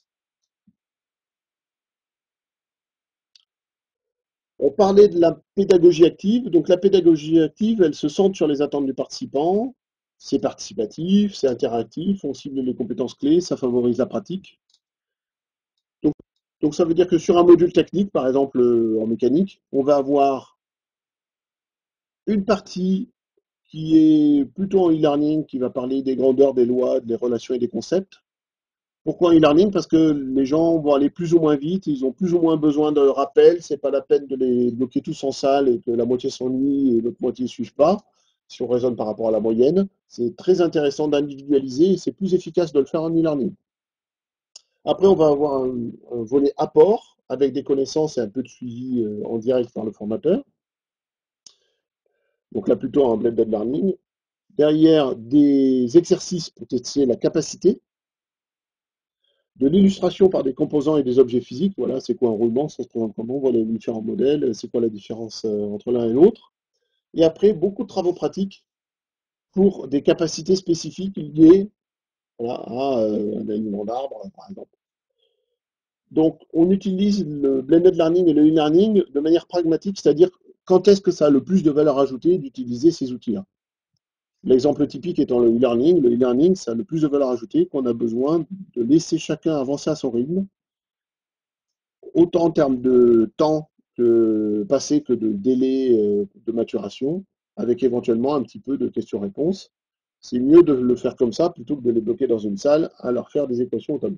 On parlait de la pédagogie active. Donc la pédagogie active, elle se centre sur les attentes du participant. C'est participatif, c'est interactif, on cible les compétences clés, ça favorise la pratique. Donc, donc ça veut dire que sur un module technique, par exemple en mécanique, on va avoir une partie qui est plutôt en e-learning, qui va parler des grandeurs, des lois, des relations et des concepts. Pourquoi e-learning? Parce que les gens vont aller plus ou moins vite, ils ont plus ou moins besoin de rappel, c'est pas la peine de les bloquer tous en salle et que la moitié s'ennuie et l'autre moitié ne suive pas, si on raisonne par rapport à la moyenne. C'est très intéressant d'individualiser et c'est plus efficace de le faire en e-learning. Après, on va avoir un volet apport avec des connaissances et un peu de suivi en direct par le formateur. Donc là, plutôt un blended learning. Derrière, des exercices pour tester la capacité, de l'illustration par des composants et des objets physiques. Voilà, c'est quoi un roulement, ça se présente comment, voilà les différents modèles, c'est quoi la différence entre l'un et l'autre. Et après, beaucoup de travaux pratiques pour des capacités spécifiques liées voilà, à un aliment d'arbre, par exemple. Donc, on utilise le blended learning et le e-learning de manière pragmatique, c'est-à-dire quand est-ce que ça a le plus de valeur ajoutée d'utiliser ces outils-là. L'exemple typique étant le e-learning. Le e-learning, ça a le plus de valeur ajoutée qu'on a besoin de laisser chacun avancer à son rythme, autant en termes de temps que passé que de délai de maturation, avec éventuellement un petit peu de questions-réponses. C'est mieux de le faire comme ça plutôt que de les bloquer dans une salle à leur faire des équations au tableau.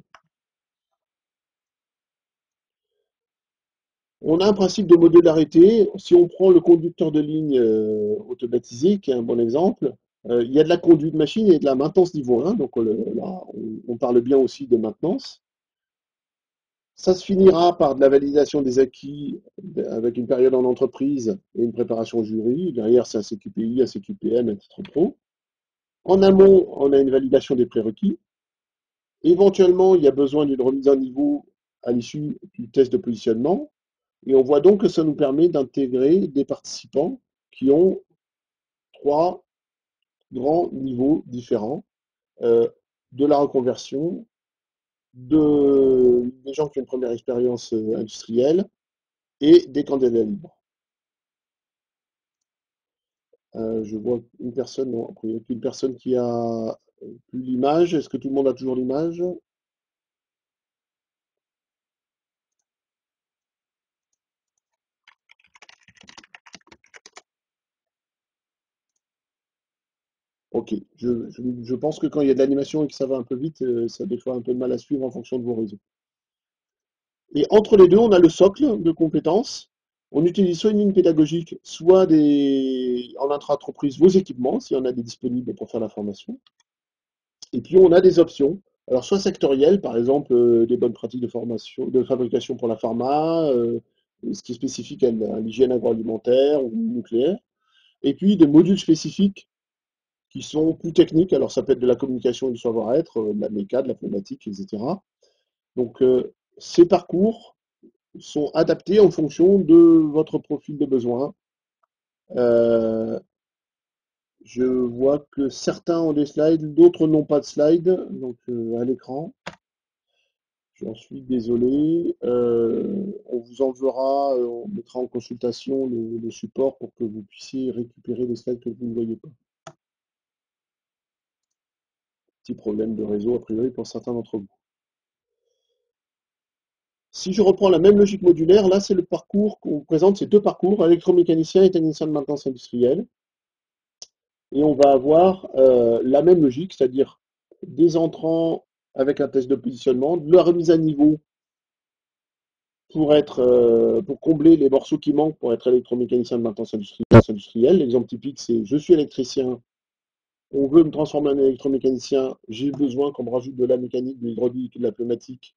On a un principe de modularité. Si on prend le conducteur de ligne automatisé, qui est un bon exemple, il y a de la conduite machine et de la maintenance niveau 1. Donc là, on parle bien aussi de maintenance. Ça se finira par de la validation des acquis avec une période en entreprise et une préparation au jury. Derrière, c'est un CQPI, un CQPM, un titre pro. En amont, on a une validation des prérequis. Éventuellement, il y a besoin d'une remise à niveau à l'issue du test de positionnement. Et on voit donc que ça nous permet d'intégrer des participants qui ont trois grands niveaux différents euh, de la reconversion, des gens qui ont une première expérience industrielle et des candidats libres. Je vois une personne, non, après, il n'y a qu'une personne qui a plus l'image. Est-ce que tout le monde a toujours l'image? Ok. Je pense que quand il y a de l'animation et que ça va un peu vite, ça a des fois un peu de mal à suivre en fonction de vos réseaux. Et entre les deux, on a le socle de compétences. On utilise soit une ligne pédagogique, soit en intra-entreprise vos équipements, s'il y en a des disponibles pour faire la formation. Et puis on a des options. Alors soit sectorielles, par exemple des bonnes pratiques de formation, de fabrication pour la pharma, ce qui est spécifique à l'hygiène agroalimentaire ou nucléaire. Et puis des modules spécifiques qui sont plus techniques. Alors ça peut être de la communication et du savoir-être, de la méca, de la pneumatique, etc. Donc ces parcours sont adaptés en fonction de votre profil de besoin. Euh, je vois que certains ont des slides, d'autres n'ont pas de slides, donc à l'écran. J'en suis désolé. On vous enverra, on mettra en consultation le support pour que vous puissiez récupérer les slides que vous ne voyez pas. Petit problème de réseau, a priori, pour certains d'entre vous. Si je reprends la même logique modulaire, là, c'est le parcours qu'on présente, ces deux parcours, électromécanicien et technicien de maintenance industrielle. Et on va avoir la même logique, c'est-à-dire des entrants avec un test de positionnement, de la remise à niveau pour combler les morceaux qui manquent pour être électromécanicien de maintenance industrielle. L'exemple typique, c'est je suis électricien, on veut me transformer en électromécanicien, j'ai besoin qu'on me rajoute de la mécanique, de l'hydraulique, de la pneumatique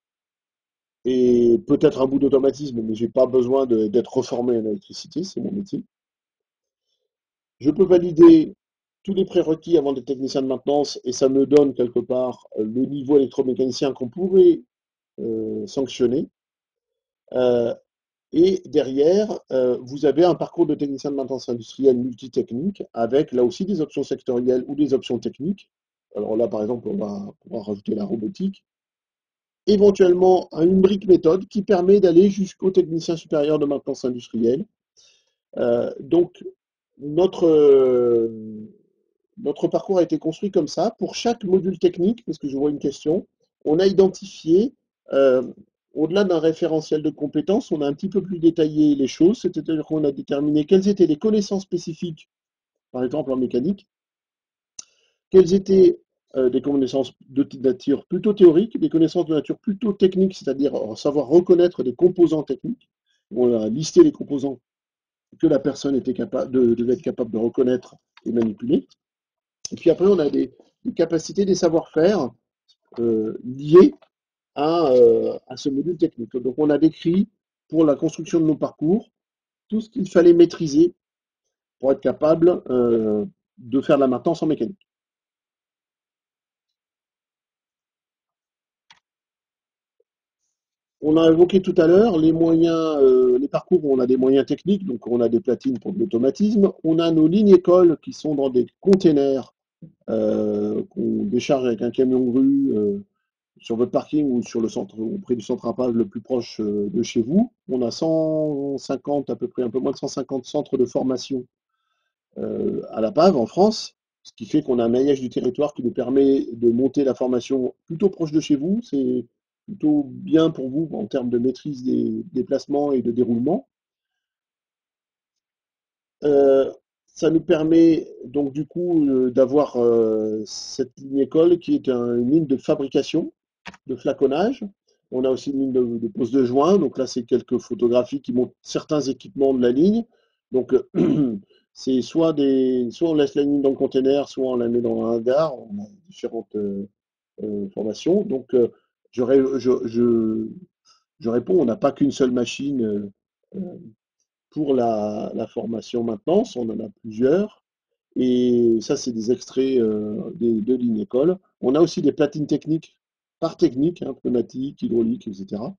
et peut-être un bout d'automatisme, mais j'ai pas besoin d'être reformé en électricité, c'est mon métier. Je peux valider tous les prérequis avant d'être technicien de maintenance et ça me donne quelque part le niveau électromécanicien qu'on pourrait sanctionner. Euh, Et derrière, vous avez un parcours de technicien de maintenance industrielle multitechnique avec là aussi des options sectorielles ou des options techniques. Alors là, par exemple, on va pouvoir rajouter la robotique. Éventuellement, une brique méthode qui permet d'aller jusqu'au technicien supérieur de maintenance industrielle. Donc, notre, notre parcours a été construit comme ça. Pour chaque module technique, parce que je vois une question, on a identifié, euh, au-delà d'un référentiel de compétences, on a un petit peu plus détaillé les choses, c'est-à-dire qu'on a déterminé quelles étaient les connaissances spécifiques, par exemple en mécanique, quelles étaient des connaissances de nature plutôt théorique, des connaissances de nature plutôt technique, c'est-à-dire savoir reconnaître des composants techniques. On a listé les composants que la personne devait être capable de reconnaître et manipuler. Et puis après, on a des capacités, des savoir-faire liés à ce module technique. Donc on a décrit pour la construction de nos parcours tout ce qu'il fallait maîtriser pour être capable de faire de la maintenance en mécanique. On a évoqué tout à l'heure les moyens, les parcours où on a des moyens techniques, donc on a des platines pour de l'automatisme, on a nos lignes écoles qui sont dans des containers qu'on décharge avec un camion grue sur votre parking ou sur le centre, ou près du centre Appage le plus proche de chez vous. On a 150, à peu près un peu moins de 150 centres de formation à la PAV en France, ce qui fait qu'on a un maillage du territoire qui nous permet de monter la formation plutôt proche de chez vous. C'est plutôt bien pour vous en termes de maîtrise des déplacements et de déroulement. Euh, Ça nous permet donc du coup d'avoir cette ligne école qui est une ligne de fabrication, de flaconnage. On a aussi une ligne de pose de joint. Donc là, c'est quelques photographies qui montrent certains équipements de la ligne. Donc c'est soit on laisse la ligne dans le container, soit on la met dans un hangar. On a différentes formations. Donc je réponds, on n'a pas qu'une seule machine pour la formation maintenance, on en a plusieurs. Et ça, c'est des extraits de lignes école. On a aussi des platines techniques, par technique, hein, pneumatique, hydraulique, etc.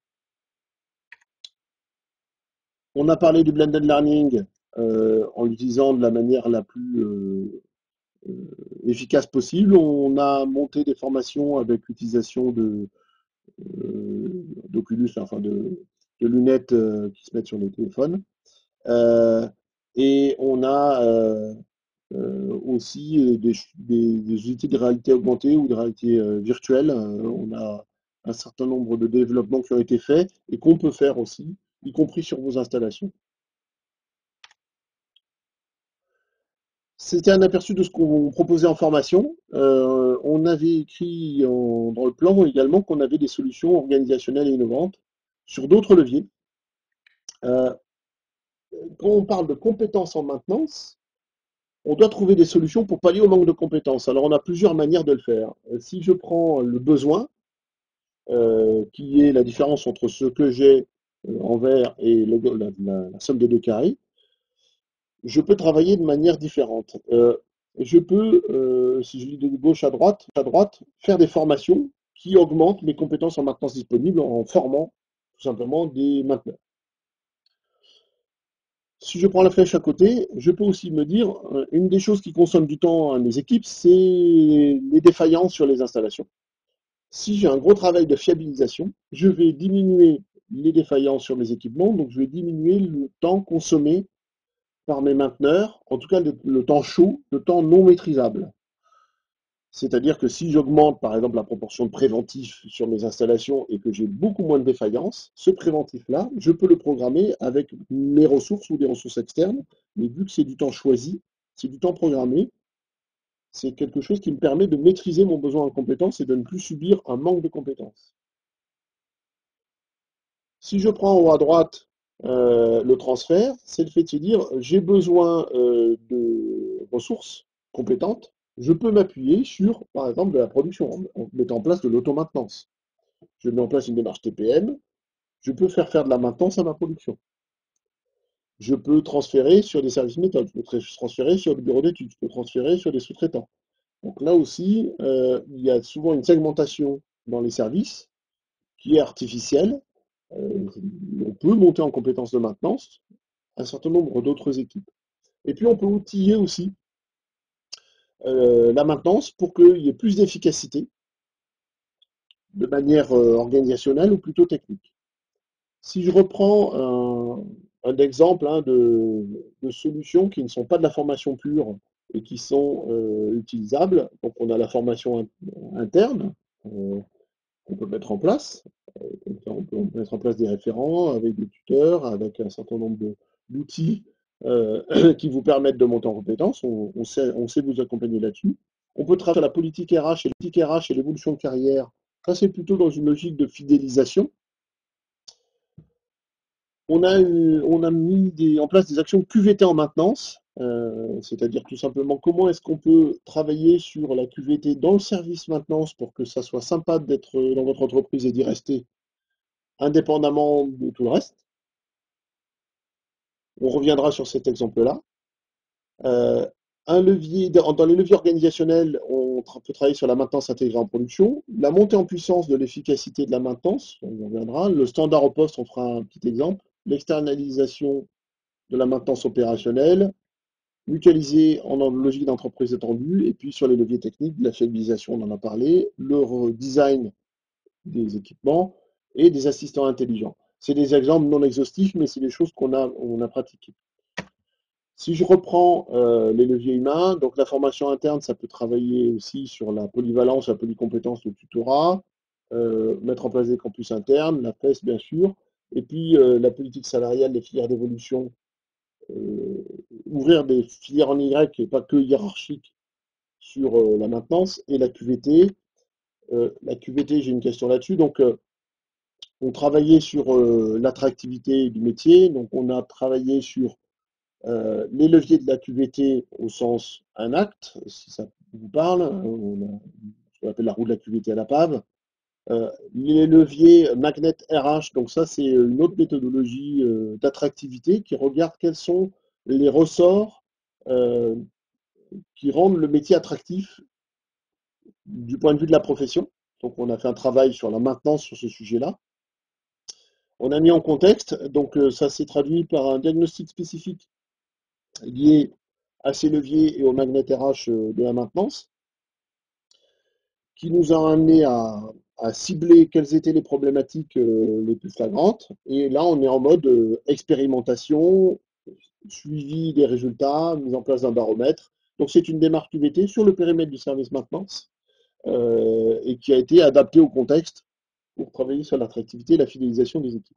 On a parlé du blended learning en l'utilisant de la manière la plus efficace possible. On a monté des formations avec l'utilisation d'Oculus, enfin de lunettes qui se mettent sur les téléphones. Euh, et on a aussi des outils de réalité augmentée ou de réalité virtuelle. On a un certain nombre de développements qui ont été faits et qu'on peut faire aussi, y compris sur vos installations. C'était un aperçu de ce qu'on proposait en formation. On avait écrit dans le plan également qu'on avait des solutions organisationnelles et innovantes sur d'autres leviers. Euh, Quand on parle de compétences en maintenance, on doit trouver des solutions pour pallier au manque de compétences. Alors on a plusieurs manières de le faire. Si je prends le besoin, qui est la différence entre ce que j'ai en vert et la somme des deux carrés, je peux travailler de manière différente. Je peux, si je lis de gauche à droite, faire des formations qui augmentent mes compétences en maintenance disponible en formant tout simplement des mainteneurs. Si je prends la flèche à côté, je peux aussi me dire, une des choses qui consomme du temps à mes équipes, c'est les défaillances sur les installations. Si j'ai un gros travail de fiabilisation, je vais diminuer les défaillances sur mes équipements, donc je vais diminuer le temps consommé par mes mainteneurs, en tout cas le temps chaud, le temps non maîtrisable. C'est-à-dire que si j'augmente par exemple la proportion de préventif sur mes installations et que j'ai beaucoup moins de défaillances, ce préventif-là, je peux le programmer avec mes ressources ou des ressources externes, mais vu que c'est du temps choisi, c'est du temps programmé, c'est quelque chose qui me permet de maîtriser mon besoin en compétences et de ne plus subir un manque de compétences. Si je prends en haut à droite le transfert, c'est le fait de se dire j'ai besoin de ressources compétentes. Je peux m'appuyer sur, par exemple, de la production, en mettant en place de l'auto-maintenance. Je mets en place une démarche TPM, je peux faire de la maintenance à ma production. Je peux transférer sur des services méthodes, je peux transférer sur le bureau d'études, je peux transférer sur des sous-traitants. Donc là aussi, il y a souvent une segmentation dans les services qui est artificielle. Euh, on peut monter en compétences de maintenance un certain nombre d'autres équipes. Et puis on peut outiller aussi la maintenance pour qu'il y ait plus d'efficacité de manière organisationnelle ou plutôt technique. Si je reprends un exemple de solutions qui ne sont pas de la formation pure et qui sont utilisables, donc on a la formation interne qu'on peut mettre en place. On peut mettre en place des référents avec des tuteurs, avec un certain nombre d'outils qui vous permettent de monter en compétences. On sait vous accompagner là-dessus. On peut travailler sur la politique RH et l'évolution de carrière. Ça, c'est plutôt dans une logique de fidélisation. On a mis en place des actions QVT en maintenance, c'est-à-dire tout simplement comment est-ce qu'on peut travailler sur la QVT dans le service maintenance pour que ça soit sympa d'être dans votre entreprise et d'y rester indépendamment de tout le reste. On reviendra sur cet exemple-là. Euh, dans les leviers organisationnels, on peut travailler sur la maintenance intégrée en production, la montée en puissance de l'efficacité de la maintenance, on y reviendra, le standard au poste, on fera un petit exemple, l'externalisation de la maintenance opérationnelle, mutualisée en logique d'entreprise étendue, et puis sur les leviers techniques, de la fiabilisation, on en a parlé, le design des équipements et des assistants intelligents. C'est des exemples non exhaustifs, mais c'est des choses on a pratiquées. Si je reprends les leviers humains, donc la formation interne, ça peut travailler aussi sur la polyvalence, la polycompétence, le tutorat, mettre en place des campus internes, la PES bien sûr, et puis la politique salariale, les filières d'évolution, euh, ouvrir des filières en Y et pas que hiérarchiques sur la maintenance, et la QVT. La QVT, j'ai une question là-dessus. Donc, on travaillait sur l'attractivité du métier, donc on a travaillé sur les leviers de la QVT au sens un acte, si ça vous parle, ce qu'on appelle la roue de la QVT à la pave. Les leviers Magnet RH, donc ça c'est une autre méthodologie d'attractivité qui regarde quels sont les ressorts euh, qui rendent le métier attractif du point de vue de la profession. Donc on a fait un travail sur la maintenance sur ce sujet-là. On a mis en contexte, donc ça s'est traduit par un diagnostic spécifique lié à ces leviers et au magnet RH de la maintenance, qui nous a amené à cibler quelles étaient les problématiques les plus flagrantes. Et là, on est en mode expérimentation, suivi des résultats, mise en place d'un baromètre. Donc c'est une démarche QVT sur le périmètre du service maintenance et qui a été adaptée au contexte pour travailler sur l'attractivité et la fidélisation des équipes.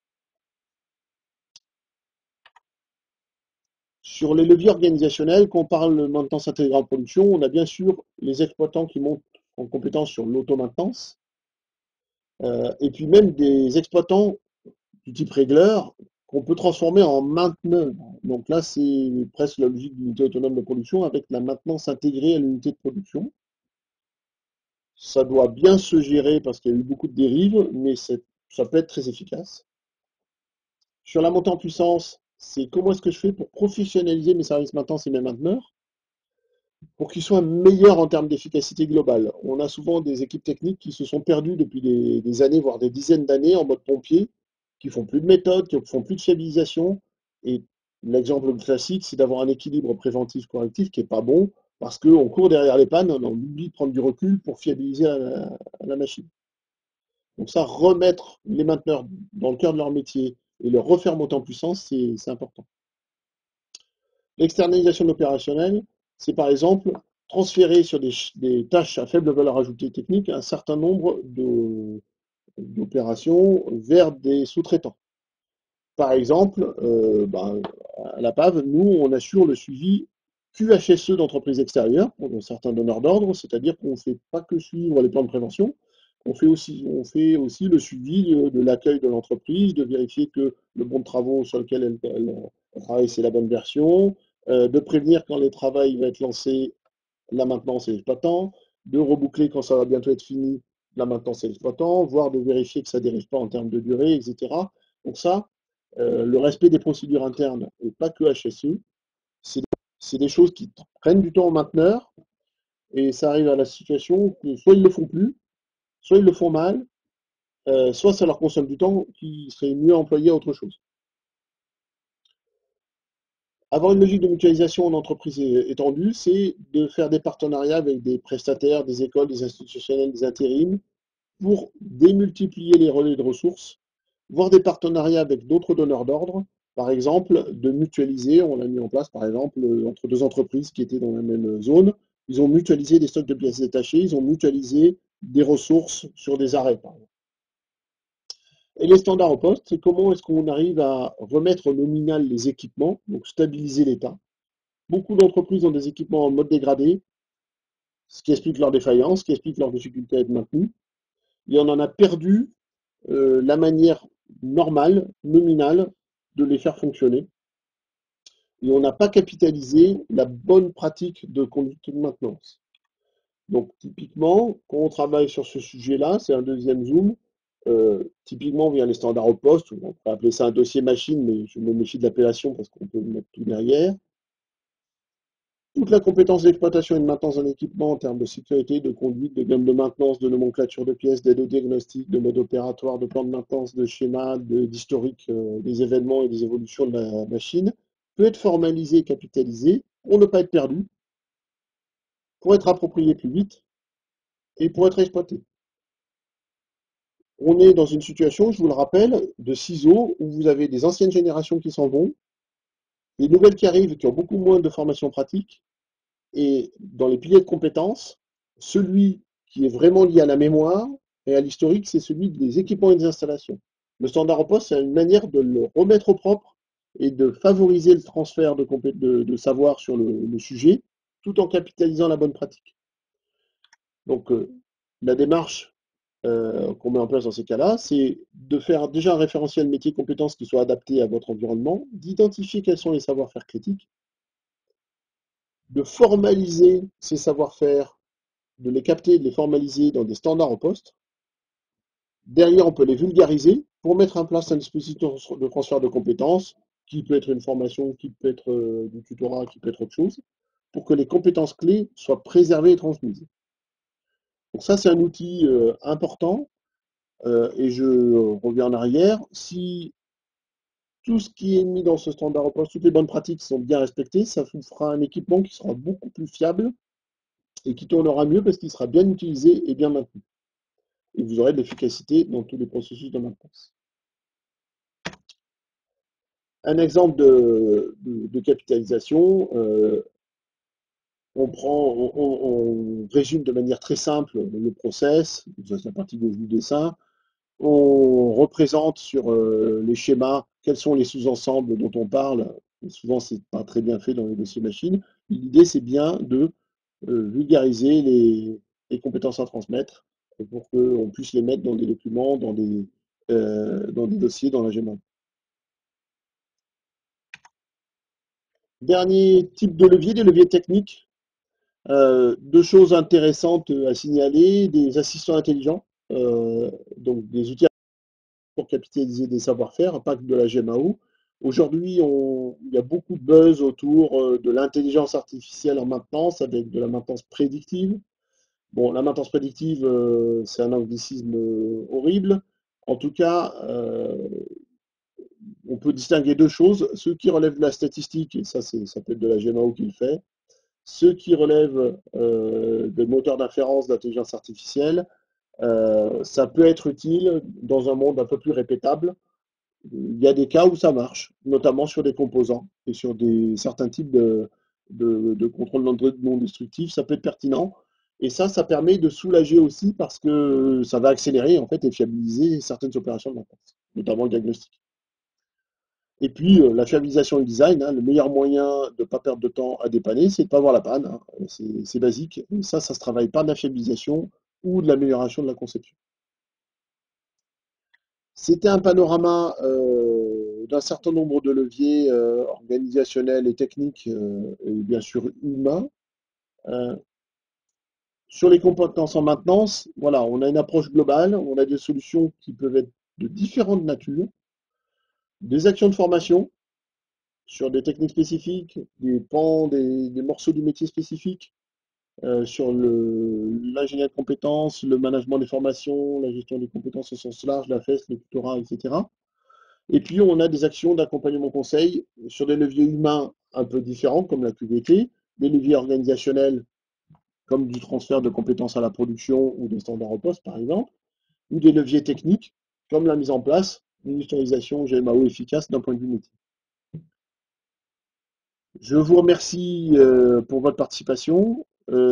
Sur les leviers organisationnels, quand on parle de maintenance intégrée en production, on a bien sûr les exploitants qui montent en compétence sur l'auto-maintenance, et puis même des exploitants du type régleur qu'on peut transformer en mainteneur. Donc là, c'est presque la logique d'unité autonome de production avec la maintenance intégrée à l'unité de production. Ça doit bien se gérer parce qu'il y a eu beaucoup de dérives, mais ça peut être très efficace. Sur la montée en puissance, c'est comment est-ce que je fais pour professionnaliser mes services maintenance et mes mainteneurs pour qu'ils soient meilleurs en termes d'efficacité globale. On a souvent des équipes techniques qui se sont perdues depuis des années, voire des dizaines d'années en mode pompier, qui font plus de méthode, qui font plus de fiabilisation. Et l'exemple classique, c'est d'avoir un équilibre préventif-correctif qui n'est pas bon, parce qu'on court derrière les pannes, on oublie de prendre du recul pour fiabiliser la machine. Donc ça, remettre les mainteneurs dans le cœur de leur métier et leur refaire monter en puissance, c'est important. L'externalisation opérationnelle, c'est par exemple transférer sur des tâches à faible valeur ajoutée technique un certain nombre d'opérations vers des sous-traitants. Par exemple, à la PAV, nous, on assure le suivi QHSE d'entreprises extérieures pour certains donneurs d'ordre, c'est-à-dire qu'on ne fait pas que suivre les plans de prévention, On fait aussi le suivi de l'accueil de l'entreprise, de vérifier que le bon de travaux sur lequel elle travaille, c'est la bonne version, de prévenir quand les travaux vont être lancés, la maintenance et l'exploitant, de reboucler quand ça va bientôt être fini, la maintenance et l'exploitant, voire de vérifier que ça ne dérive pas en termes de durée, etc. Donc ça, le respect des procédures internes, et pas que HSE, c'est c'est des choses qui prennent du temps au mainteneur, et ça arrive à la situation que soit ils ne le font plus, soit ils le font mal, soit ça leur consomme du temps qui serait mieux employé à autre chose. Avoir une logique de mutualisation en entreprise étendue, c'est de faire des partenariats avec des prestataires, des écoles, des institutionnels, des intérims, pour démultiplier les relais de ressources, voire des partenariats avec d'autres donneurs d'ordre, par exemple, de mutualiser, on l'a mis en place par exemple entre deux entreprises qui étaient dans la même zone, ils ont mutualisé des stocks de pièces détachées, ils ont mutualisé des ressources sur des arrêts, par exemple. Et les standards au poste, c'est comment est-ce qu'on arrive à remettre au nominal les équipements, donc stabiliser l'état. Beaucoup d'entreprises ont des équipements en mode dégradé, ce qui explique leur défaillance, ce qui explique leur difficulté à être maintenus. Et on en a perdu la manière normale, nominale, de les faire fonctionner. Et on n'a pas capitalisé la bonne pratique de conduite de maintenance. Donc, typiquement, quand on travaille sur ce sujet-là, c'est un deuxième zoom. Typiquement, via les standards au poste, on peut appeler ça un dossier machine, mais je me méfie de l'appellation parce qu'on peut mettre tout derrière. Toute la compétence d'exploitation et de maintenance d'un équipement en termes de sécurité, de conduite, de gamme de maintenance, de nomenclature de pièces, d'aide au diagnostic, de mode opératoire, de plan de maintenance, de schéma, d'historique des événements et des évolutions de la machine, peut être formalisé et capitalisé pour ne pas être perdu, pour être approprié plus vite et pour être exploité. On est dans une situation, je vous le rappelle, de ciseaux où vous avez des anciennes générations qui s'en vont, des nouvelles qui arrivent qui ont beaucoup moins de formation pratique. Et dans les piliers de compétences, celui qui est vraiment lié à la mémoire et à l'historique, c'est celui des équipements et des installations. Le standard au poste, c'est une manière de le remettre au propre et de favoriser le transfert de savoir sur le sujet, tout en capitalisant la bonne pratique. Donc, la démarche qu'on met en place dans ces cas-là, c'est de faire déjà un référentiel métier compétences qui soit adapté à votre environnement, d'identifier quels sont les savoir-faire critiques, de formaliser ces savoir-faire, de les capter, de les formaliser dans des standards au poste. Derrière, on peut les vulgariser pour mettre en place un dispositif de transfert de compétences, qui peut être une formation, qui peut être du tutorat, qui peut être autre chose, pour que les compétences clés soient préservées et transmises. Donc ça, c'est un outil important. Et je reviens en arrière. Si tout ce qui est mis dans ce standard au poste, toutes les bonnes pratiques sont bien respectées, ça vous fera un équipement qui sera beaucoup plus fiable et qui tournera mieux parce qu'il sera bien utilisé et bien maintenu. Et vous aurez de l'efficacité dans tous les processus de maintenance. Un exemple de capitalisation, on résume de manière très simple le process, c'est la partie gauche du dessin, on représente sur les schémas quels sont les sous-ensembles dont on parle, et souvent c'est pas très bien fait dans les dossiers machines. L'idée c'est bien de vulgariser les compétences à transmettre pour qu'on puisse les mettre dans des documents, dans des dossiers, dans la GEMA. Dernier type de levier, des leviers techniques. Deux choses intéressantes à signaler, des assistants intelligents, donc des outils pour capitaliser des savoir-faire, pas que de la GMAO. Aujourd'hui, il y a beaucoup de buzz autour de l'intelligence artificielle en maintenance, avec de la maintenance prédictive. Bon, la maintenance prédictive, c'est un anglicisme horrible. En tout cas, on peut distinguer deux choses. Ceux qui relèvent de la statistique, et ça peut être de la GMAO qui le fait, ceux qui relèvent des moteurs d'inférence d'intelligence artificielle, ça peut être utile dans un monde un peu plus répétable. Il y a des cas où ça marche, notamment sur des composants et sur certains types de contrôle non destructif. Ça peut être pertinent. Et ça permet de soulager aussi parce que ça va accélérer en fait et fiabiliser certaines opérations de maintenance, notamment le diagnostic. Et puis la fiabilisation et le design, hein, le meilleur moyen de ne pas perdre de temps à dépanner, c'est de ne pas avoir la panne. Hein. C'est basique. Et ça se travaille par de la fiabilisation ou de l'amélioration de la conception. C'était un panorama d'un certain nombre de leviers organisationnels et techniques, et bien sûr humains. Euh, sur les compétences en maintenance, voilà, on a une approche globale, on a des solutions qui peuvent être de différentes natures, des actions de formation sur des techniques spécifiques, des pans, des morceaux du métier spécifiques, sur l'ingénierie de compétences, le management des formations, la gestion des compétences au sens large, la FES, le tutorat, etc. Et puis, on a des actions d'accompagnement conseil sur des leviers humains un peu différents, comme la QVT, des leviers organisationnels, comme du transfert de compétences à la production ou des standards au poste, par exemple, ou des leviers techniques, comme la mise en place d'une historisation GMAO efficace d'un point de vue métier. Je vous remercie pour votre participation.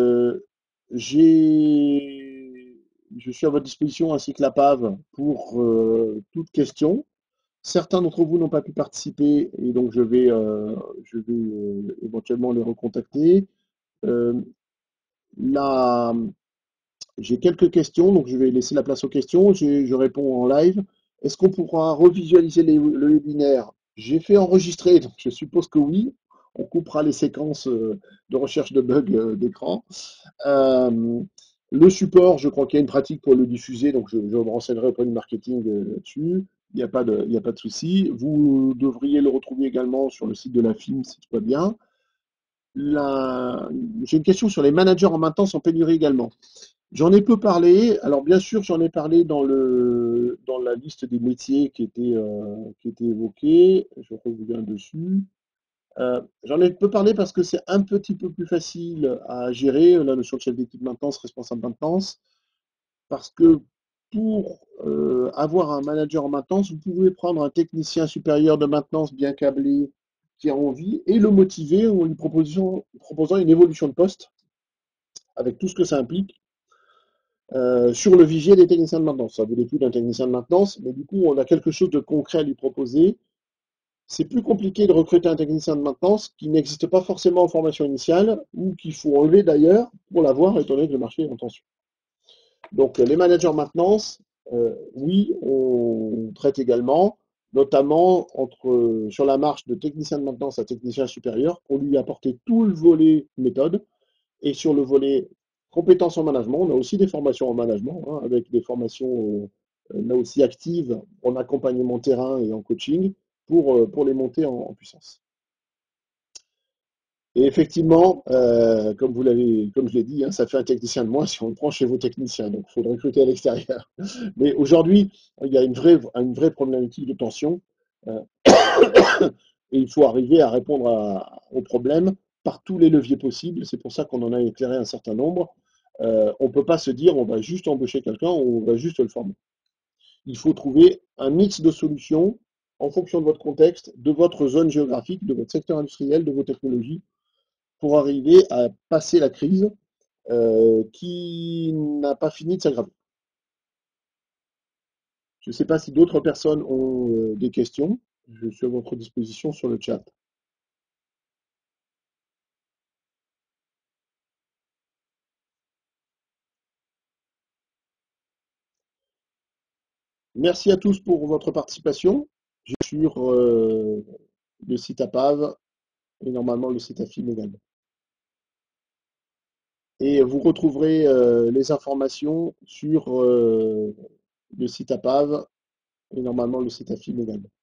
J'ai- je suis à votre disposition ainsi que la PAV pour toute question. Certains d'entre vous n'ont pas pu participer et donc je vais éventuellement les recontacter. Euh, là, j'ai quelques questions, donc je vais laisser la place aux questions. Je réponds en live. Est-ce qu'on pourra revisualiser le webinaire? J'ai fait enregistrer, donc je suppose que oui. On coupera les séquences de recherche de bugs d'écran. Euh, le support, je crois qu'il y a une pratique pour le diffuser, donc je me renseignerai auprès du marketing là-dessus. Il y a pas de souci. Vous devriez le retrouver également sur le site de la FIM, si tout va bien. La- J'ai une question sur les managers en maintenance en pénurie également. J'en ai peu parlé. Alors bien sûr, j'en ai parlé dans la liste des métiers qui était évoquée. Je reviens dessus. J'en ai peu parlé parce que c'est un petit peu plus facile à gérer, la notion de chef d'équipe maintenance, responsable maintenance, parce que pour avoir un manager en maintenance, vous pouvez prendre un technicien supérieur de maintenance bien câblé qui a envie et le motiver en lui proposant une évolution de poste avec tout ce que ça implique sur le vivier des techniciens de maintenance. Ça voulait plus d'un technicien de maintenance, mais du coup, on a quelque chose de concret à lui proposer. C'est plus compliqué de recruter un technicien de maintenance qui n'existe pas forcément en formation initiale ou qu'il faut enlever d'ailleurs pour l'avoir, étant donné que le marché est en tension. Donc, les managers maintenance, oui, on traite également, notamment sur la marche de technicien de maintenance à technicien supérieur, pour lui apporter tout le volet méthode. Et sur le volet compétences en management, on a aussi des formations en management, hein, avec des formations là aussi actives en accompagnement terrain et en coaching pour les monter en puissance. Et effectivement, comme je l'ai dit, hein, ça fait un technicien de moins si on le prend chez vos techniciens. Donc, il faut le recruter à l'extérieur. Mais aujourd'hui, il y a une vraie problématique de tension. euh, et il faut arriver à répondre aux problèmes par tous les leviers possibles. C'est pour ça qu'on en a éclairé un certain nombre. On ne peut pas se dire on va juste embaucher quelqu'un ou on va juste le former. Il faut trouver un mix de solutions en fonction de votre contexte, de votre zone géographique, de votre secteur industriel, de vos technologies, pour arriver à passer la crise qui n'a pas fini de s'aggraver. Je ne sais pas si d'autres personnes ont des questions. Je suis à votre disposition sur le chat. Merci à tous pour votre participation. Je suis sur le site APAV et normalement le site AFIM également. Et vous retrouverez les informations sur le site APAV et normalement le site AFIM également.